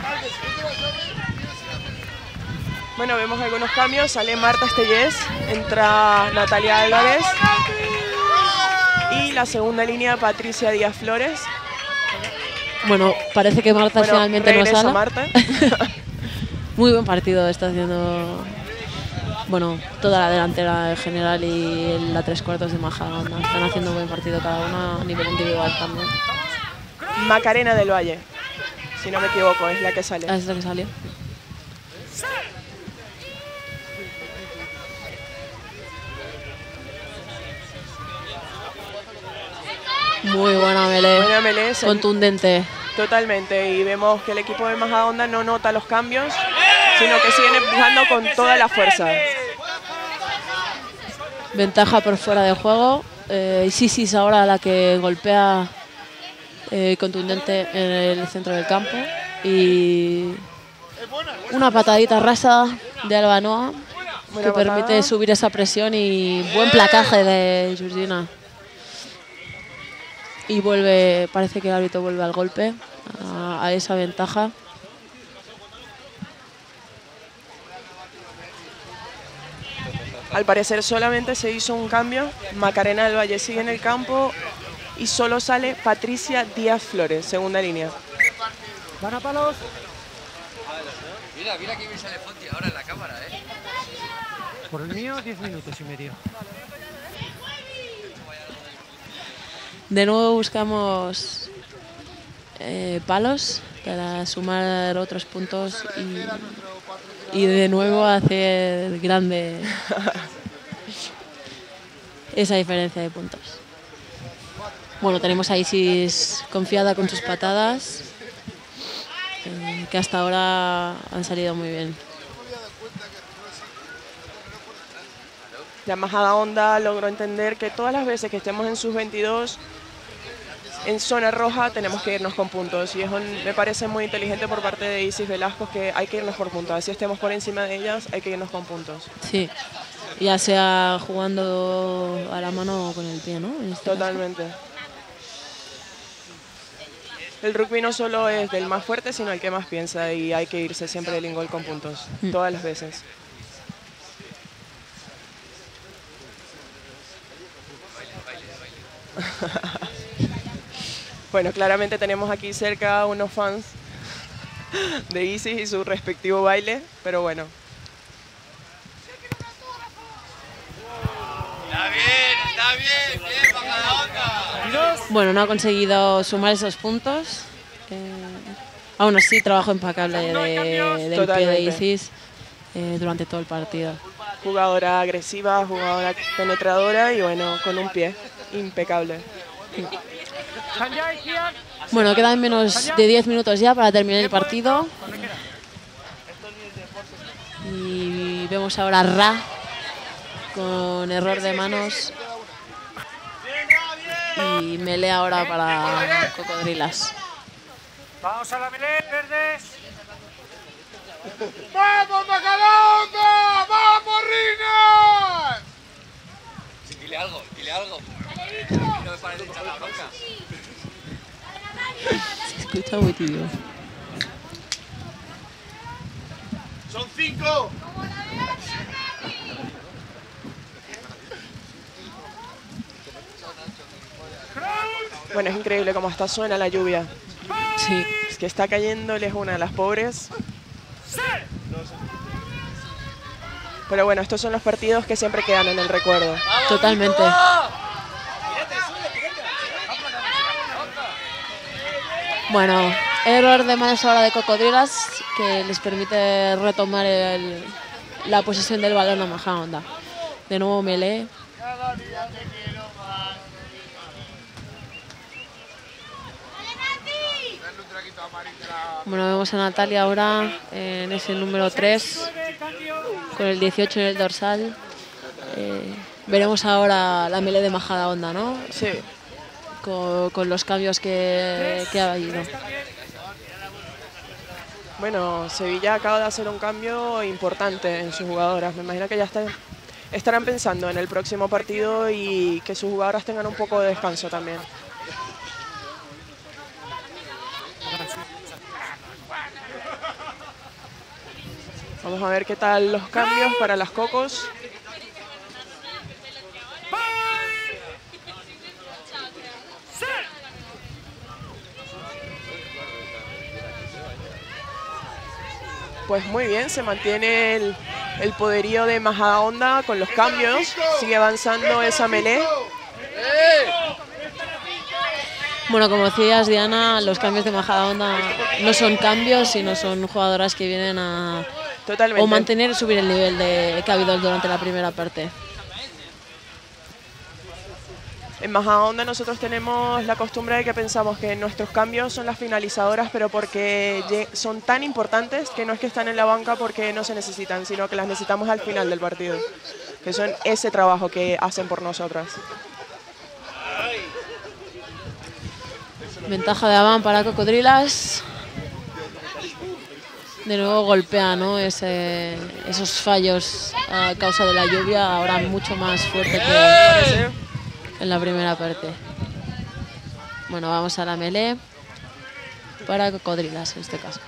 Bueno, vemos algunos cambios. Sale Marta Estellés, entra Natalia Álvarez. Y la segunda línea, Patricia Díaz Flores. Bueno, parece que Marta Bueno, finalmente no regresa sale. Marta. Muy buen partido está haciendo, bueno, toda la delantera en general y la tres cuartos de Majadahonda. Están haciendo un buen partido cada una a nivel individual también. Macarena del Valle, si no me equivoco, es la que sale. Ah, es la que salió. Muy buena melee, Buena melee, se- contundente. Totalmente, y vemos que el equipo de Majadahonda no nota los cambios, sino que siguen empujando con toda la fuerza. Ventaja por fuera de juego. Eh, y Sisis ahora la que golpea eh, contundente en el centro del campo. Y una patadita rasa de Albanoa que Buena permite patada. subir esa presión y buen placaje de Georgina. Y vuelve, parece que el árbitro vuelve al golpe, a, a esa ventaja. Al parecer solamente se hizo un cambio. Macarena del Valle sigue en el campo y solo sale Patricia Díaz Flores, segunda línea. Gana palos. Mira, mira que bien sale Fonti ahora en la cámara, ¿eh? Por el mío, diez minutos y medio. De nuevo buscamos eh, palos para sumar otros puntos y, y de nuevo hacer grande esa diferencia de puntos. Bueno, tenemos a Isis confiada con sus patadas, eh, que hasta ahora han salido muy bien. Ya Majadahonda logró entender que todas las veces que estemos en sus veintidós, en zona roja, tenemos que irnos con puntos. Y eso me parece muy inteligente por parte de Isis Velasco, que hay que irnos por puntos. Así estemos por encima de ellas, hay que irnos con puntos. Sí, ya sea jugando a la mano o con el pie, ¿no? En este caso. Totalmente. El rugby no solo es del más fuerte, sino el que más piensa, y hay que irse siempre del ingol con puntos, Mm. todas las veces. Bueno, claramente tenemos aquí cerca unos fans de Isis y su respectivo baile, pero bueno. Está bien, está bien, bien, Majadahonda. Bueno, no ha conseguido sumar esos puntos. Eh, aún así, trabajo impecable de, del pie de Totalmente. Isis eh, durante todo el partido. Jugadora agresiva, jugadora penetradora y bueno, con un pie impecable. Sanjay, Kian. Bueno, quedan menos de diez minutos ya para terminar el partido. Y vemos ahora a Ra con error de manos. Y melee ahora para Cocodrilas. Vamos a la melee, verdes. ¡Vamos, Majadahonda! ¡Vamos, Rina! Dile algo, dile algo. No me pares de echar la bronca. Se escucha muy tibio. ¡Son cinco! Bueno, es increíble cómo hasta suena la lluvia. Sí, Es que está cayéndoles una de las pobres. Pero bueno, estos son los partidos que siempre quedan en el recuerdo. totalmente. Bueno, error de manos ahora de Cocodrilas que les permite retomar el- la posesión del balón a Majadahonda. De nuevo melee. Bueno, vemos a Natalia ahora en ese número tres con el dieciocho en el dorsal. Eh, veremos ahora la melee de Majadahonda, ¿no? Sí. con, con los cambios que, que ha habido. Bueno, Sevilla acaba de hacer un cambio importante en sus jugadoras. Me imagino que ya están, estarán pensando en el próximo partido y que sus jugadoras tengan un poco de descanso también. Vamos a ver qué tal los cambios para las Cocos. Pues muy bien, se mantiene el, el poderío de Majadahonda con los cambios. Sigue avanzando esa melee. Bueno, como decías, Diana, los cambios de Majadahonda no son cambios, sino son jugadoras que vienen a Totalmente. o mantener y subir el nivel de, que ha habido durante la primera parte. En Majadahonda nosotros tenemos la costumbre de que pensamos que nuestros cambios son las finalizadoras, pero porque son tan importantes que no es que están en la banca porque no se necesitan, sino que las necesitamos al final del partido, que son ese trabajo que hacen por nosotras. Ventaja de Avan para Cocodrilas. De nuevo golpea, ¿no? Ese, esos fallos a causa de la lluvia, ahora mucho más fuerte que en la primera parte. Bueno, vamos a la melee para Cocodrilas en este caso.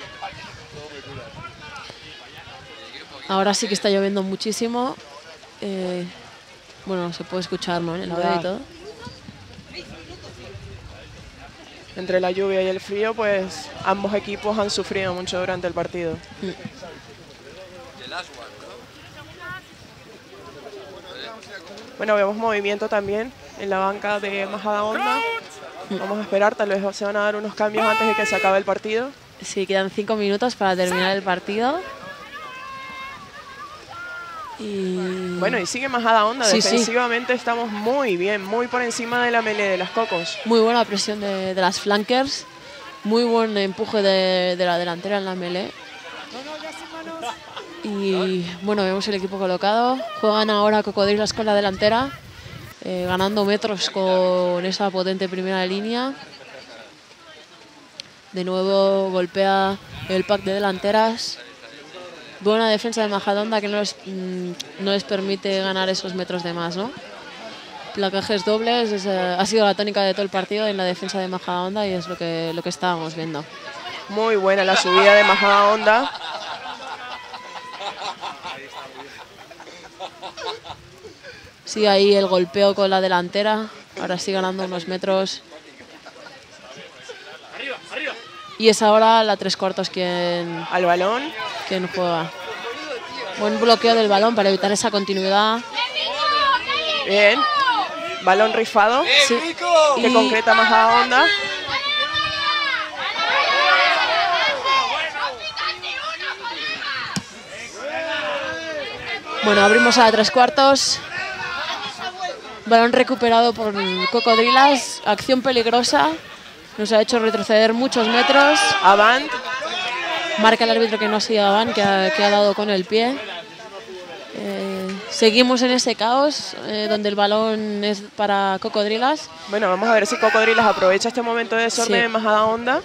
Ahora sí que está lloviendo muchísimo. Eh, bueno, se puede escuchar, ¿no? En el audio y todo. Entre la lluvia y el frío, pues ambos equipos han sufrido mucho durante el partido. Mm. Bueno, vemos movimiento también en la banca de Majadahonda. Vamos a esperar, tal vez se van a dar unos cambios antes de que se acabe el partido. Sí, quedan cinco minutos para terminar el partido. Y... Bueno, y sigue Majadahonda. Sí, defensivamente sí. Estamos muy bien, muy por encima de la melee de las Cocos. Muy buena presión de, de las flankers. Muy buen empuje de, de la delantera en la melee. Y bueno, vemos el equipo colocado. Juegan ahora Cocodrilas con la delantera, eh, ganando metros con esa potente primera línea. De nuevo golpea el pack de delanteras. Buena defensa de Majadahonda que no les, mmm, no les permite ganar esos metros de más, ¿no? Placajes dobles, es, eh, ha sido la tónica de todo el partido en la defensa de Majadahonda y es lo que, lo que estábamos viendo. Muy buena la subida de Majadahonda. Sigue ahí el golpeo con la delantera. Ahora sí ganando unos metros. Y es ahora la tres cuartos quien, al balón. quien juega. Buen bloqueo del balón para evitar esa continuidad. Bien. Balón rifado. Sí. Que y... concreta Majadahonda. Bueno, abrimos a la tres cuartos. Balón recuperado por Cocodrilas. Acción peligrosa. Nos ha hecho retroceder muchos metros. Avant. Marca el árbitro que no ha sido Avant, que ha, que ha dado con el pie. Eh, seguimos en ese caos, eh, donde el balón es para Cocodrilas. Bueno, vamos a ver si Cocodrilas aprovecha este momento de desorden de Majadahonda.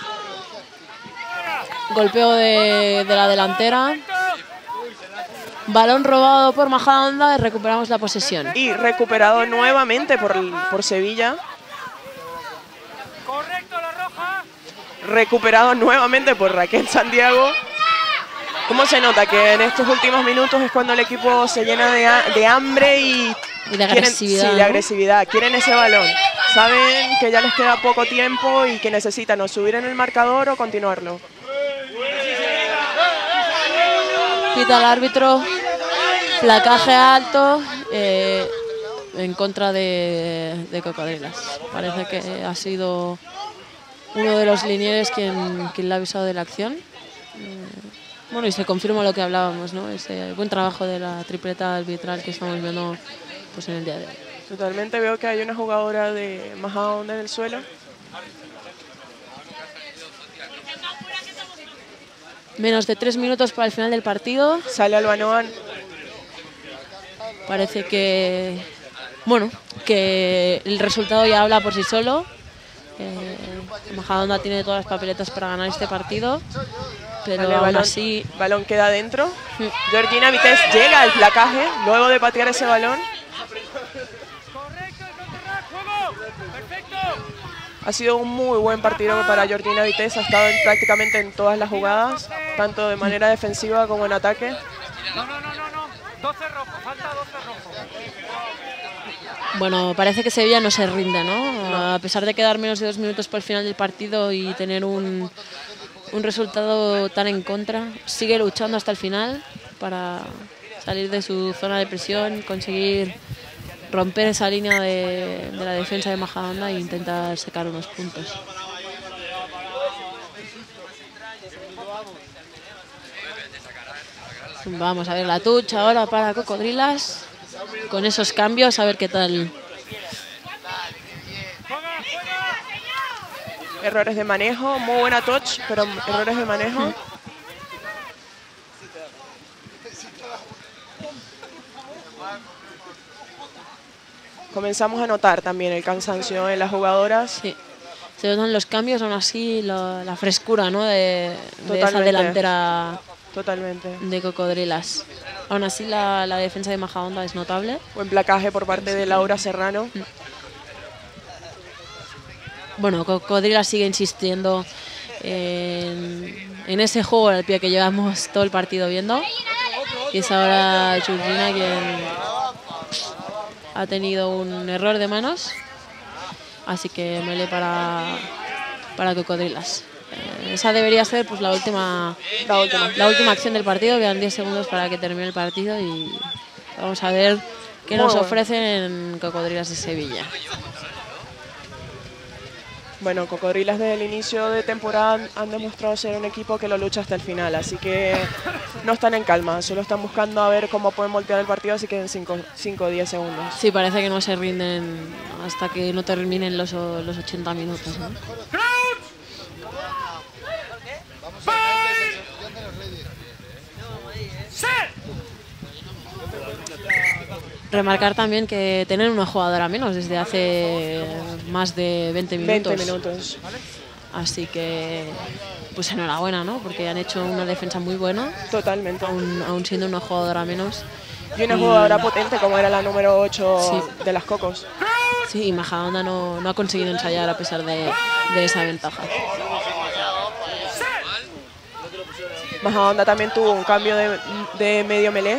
Golpeo de, de la delantera. Balón robado por Majadahonda y recuperamos la posesión. Y recuperado nuevamente por, por Sevilla. Correcto, la roja. Recuperado nuevamente por Raquel Santiago. ¿Cómo se nota que en estos últimos minutos es cuando el equipo se llena de, de hambre y, y de agresividad? Quieren, sí, de agresividad. Quieren ese balón. Saben que ya les queda poco tiempo y que necesitan o subir en el marcador o continuarlo. Pita el árbitro, placaje alto eh, en contra de, de Cocodrilas. Parece que ha sido uno de los linieres quien, quien le ha avisado de la acción. Eh, bueno, y se confirma lo que hablábamos, ¿no? Ese buen trabajo de la tripleta arbitral que estamos viendo pues, en el día de hoy. Totalmente, veo que hay una jugadora de Majadahonda en el suelo. Menos de tres minutos para el final del partido. Sale Albanoan. Parece que Bueno, que el resultado ya habla por sí solo. Eh, Majadahonda tiene todas las papeletas para ganar este partido, pero Vale, aún balón, así... balón queda dentro. Mm. Georgina Vites llega al placaje luego de patear ese balón. Correcto, el contrarrack, juego. Perfecto. Ha sido un muy buen partido para Georgina Vites, ha estado en, prácticamente en todas las jugadas, tanto de manera defensiva como en ataque. No, no, no, no, no. doce rojo, falta doce rojo. Bueno, parece que Sevilla no se rinde, ¿no? A pesar de quedar menos de dos minutos por el final del partido y tener un, un resultado tan en contra, sigue luchando hasta el final para salir de su zona de presión, conseguir romper esa línea de, de la defensa de Majadahonda e intentar sacar unos puntos. Vamos a ver la touch ahora para Cocodrilas. Con esos cambios, a ver qué tal. Errores de manejo, muy buena touch, pero errores de manejo. Comenzamos a notar también el cansancio en las jugadoras. Sí. Se notan los cambios, aún así la, la frescura, ¿no? de, de esa Totalmente. delantera Totalmente. de Cocodrilas. Aún así la, la defensa de Majadahonda es notable. Buen placaje por parte de Laura Serrano. Bueno, Cocodrilas sigue insistiendo en, en ese juego al pie que llevamos todo el partido viendo. Y es ahora Georgina quien ha tenido un error de manos. Así que melee para, para Cocodrilas. Eh, esa debería ser pues, la, última, La última. la última acción del partido. Quedan diez segundos para que termine el partido y vamos a ver qué Muy nos bueno. ofrecen en Cocodrilas de Sevilla. Bueno, Cocodrilas desde el inicio de temporada han demostrado ser un equipo que lo lucha hasta el final, así que no están en calma, solo están buscando a ver cómo pueden voltear el partido, así que en cinco o diez segundos. Sí, parece que no se rinden hasta que no terminen los, los ochenta minutos, ¿no? Remarcar también que tienen una jugadora menos desde hace más de veinte minutos. veinte minutos. Así que, pues enhorabuena, ¿no? Porque han hecho una defensa muy buena, Totalmente. aún, aún siendo una jugadora menos. Y una Y- jugadora potente como era la número ocho Sí. de las Cocos. Sí, y Majadahonda no, no ha conseguido ensayar a pesar de, de esa ventaja. Majadahonda también tuvo un cambio de, de medio melee.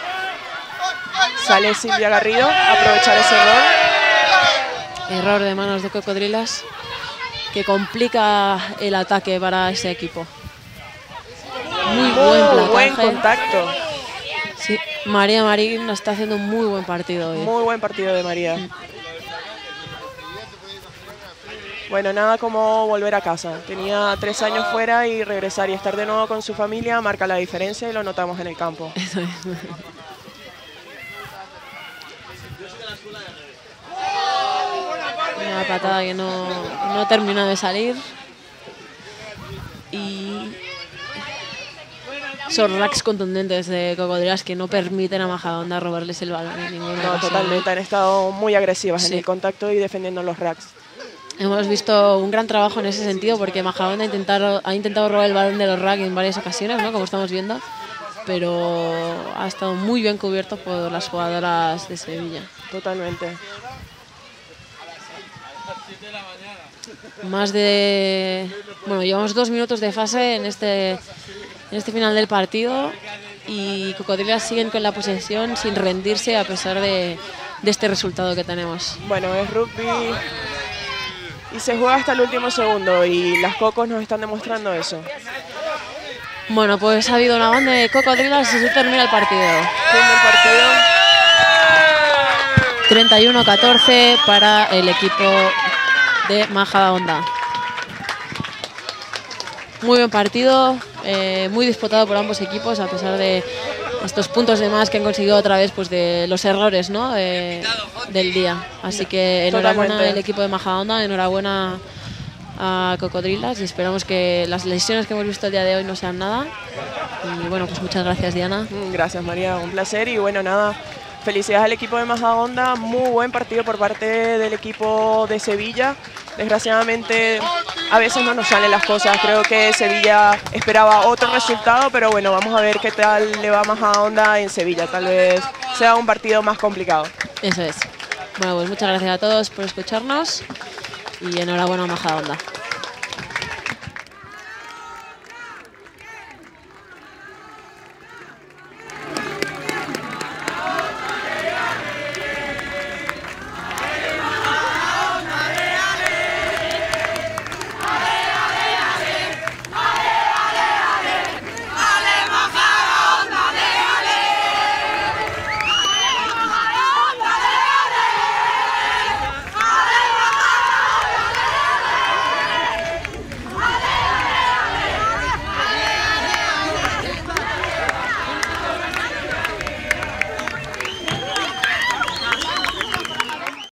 Sale Silvia Garrido a aprovechar ese error. Error de manos de Cocodrilas que complica el ataque para ese equipo. Muy buen Muy buen placaje. contacto. Sí, María Marín está haciendo un muy buen partido hoy. Muy buen partido de María. Bueno, nada como volver a casa. Tenía tres años fuera y regresar y estar de nuevo con su familia marca la diferencia y lo notamos en el campo. Eso es. Una patada que no, no terminó de salir. Y son racks contundentes de Cocodrilas que no permiten a Majadahonda robarles el balón en ninguna No, ocasión. totalmente. Han estado muy agresivas Sí. en el contacto y defendiendo los racks. Hemos visto un gran trabajo en ese sentido porque Majadahonda ha intentado, ha intentado robar el balón de los racks en varias ocasiones, ¿no? Como estamos viendo, pero ha estado muy bien cubierto por las jugadoras de Sevilla. Totalmente. Más de... Bueno, llevamos dos minutos de fase en este, en este final del partido y Cocodrilas siguen con la posesión sin rendirse a pesar de, de este resultado que tenemos. Bueno, es rugby y se juega hasta el último segundo y las Cocos nos están demostrando eso. Bueno, pues ha habido una banda de Cocodrilas y se termina el partido. Fin del partido. treinta y uno a catorce para el equipo de Majadahonda. Muy buen partido, eh, muy disputado por ambos equipos a pesar de estos puntos de más que han conseguido otra vez pues de los errores, ¿no? de, del día. Así que enhorabuena Totalmente. al equipo de Majadahonda, enhorabuena a Cocodrilas y esperamos que las lesiones que hemos visto el día de hoy no sean nada. Y bueno, pues muchas gracias, Diana. Mm, Gracias, María. Un placer y bueno, nada, felicidades al equipo de Majadahonda, muy buen partido por parte del equipo de Sevilla. Desgraciadamente a veces no nos salen las cosas, creo que Sevilla esperaba otro resultado, pero bueno, vamos a ver qué tal le va a Majadahonda en Sevilla, tal vez sea un partido más complicado. Eso es. Bueno, pues muchas gracias a todos por escucharnos y enhorabuena a Majadahonda.